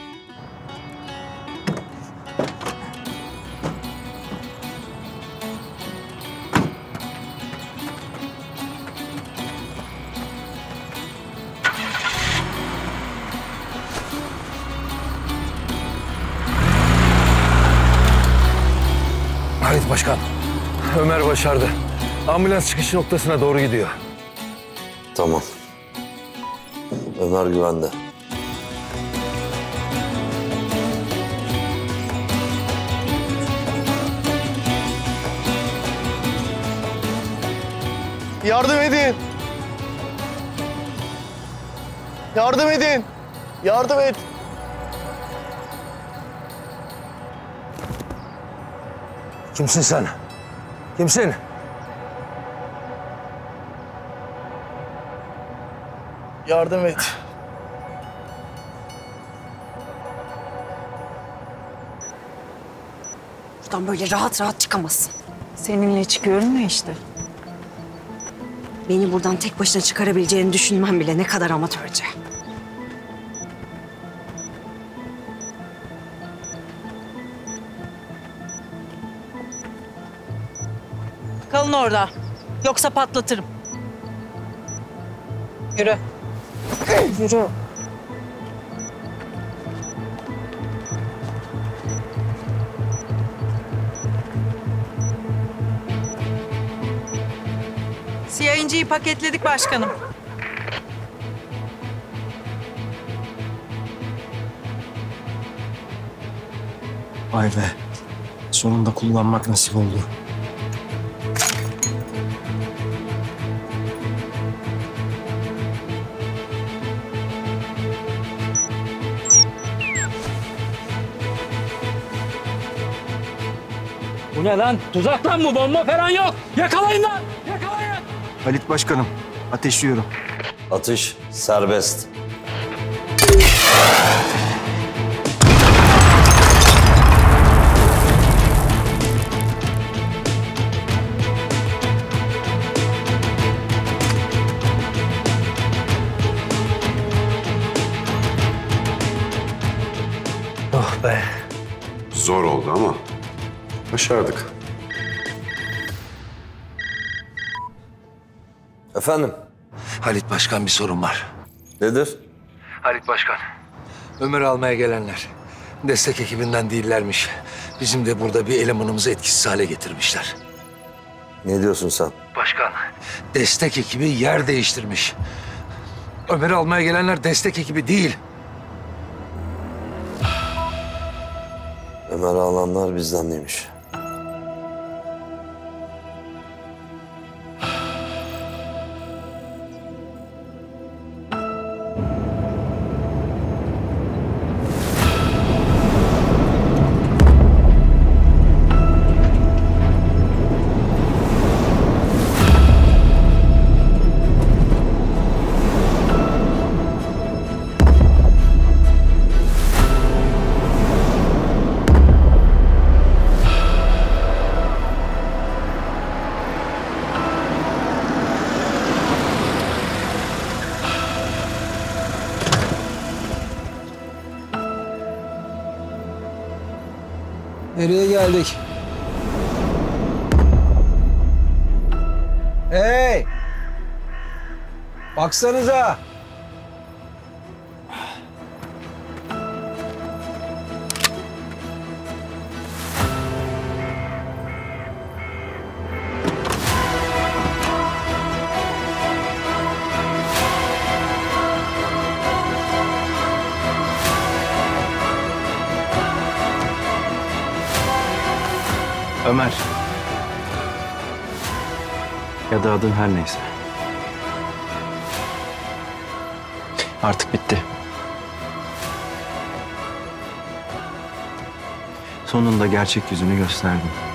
Halit Başkan, Ömer başardı. Ambulans çıkış noktasına doğru gidiyor. Tamam. Ömer güvende. Yardım edin. Yardım edin. Yardım et. Kimsin sen? Kimsin? Yardım et. Buradan böyle rahat rahat çıkamazsın. Seninle çıkıyorum ya işte. Beni buradan tek başına çıkarabileceğini düşünmem bile ne kadar amatörce. Kalın orada. Yoksa patlatırım. Yürü. Yürü. Siyah inciyi paketledik başkanım. Vay be. Sonunda kullanmak nasip oldu. Bu ne lan? Tuzak lan bu, bomba falan yok. Yakalayın lan! Yakalayın! Halit Başkanım, ateşliyorum. Atış serbest. Oh be. Zor oldu ama başardık. Efendim? Halit Başkan, bir sorun var. Nedir? Halit Başkan, Ömer'i almaya gelenler destek ekibinden değillermiş. Bizim de burada bir elemanımızı etkisiz hale getirmişler. Ne diyorsun sen? Başkan, destek ekibi yer değiştirmiş. Ömer'i almaya gelenler destek ekibi değil. Ömer'i alanlar bizden değilmiş. Nereye geldik? Hey! Baksanıza! Ömer. Ya da adın her neyse. Artık bitti. Sonunda gerçek yüzünü gösterdin.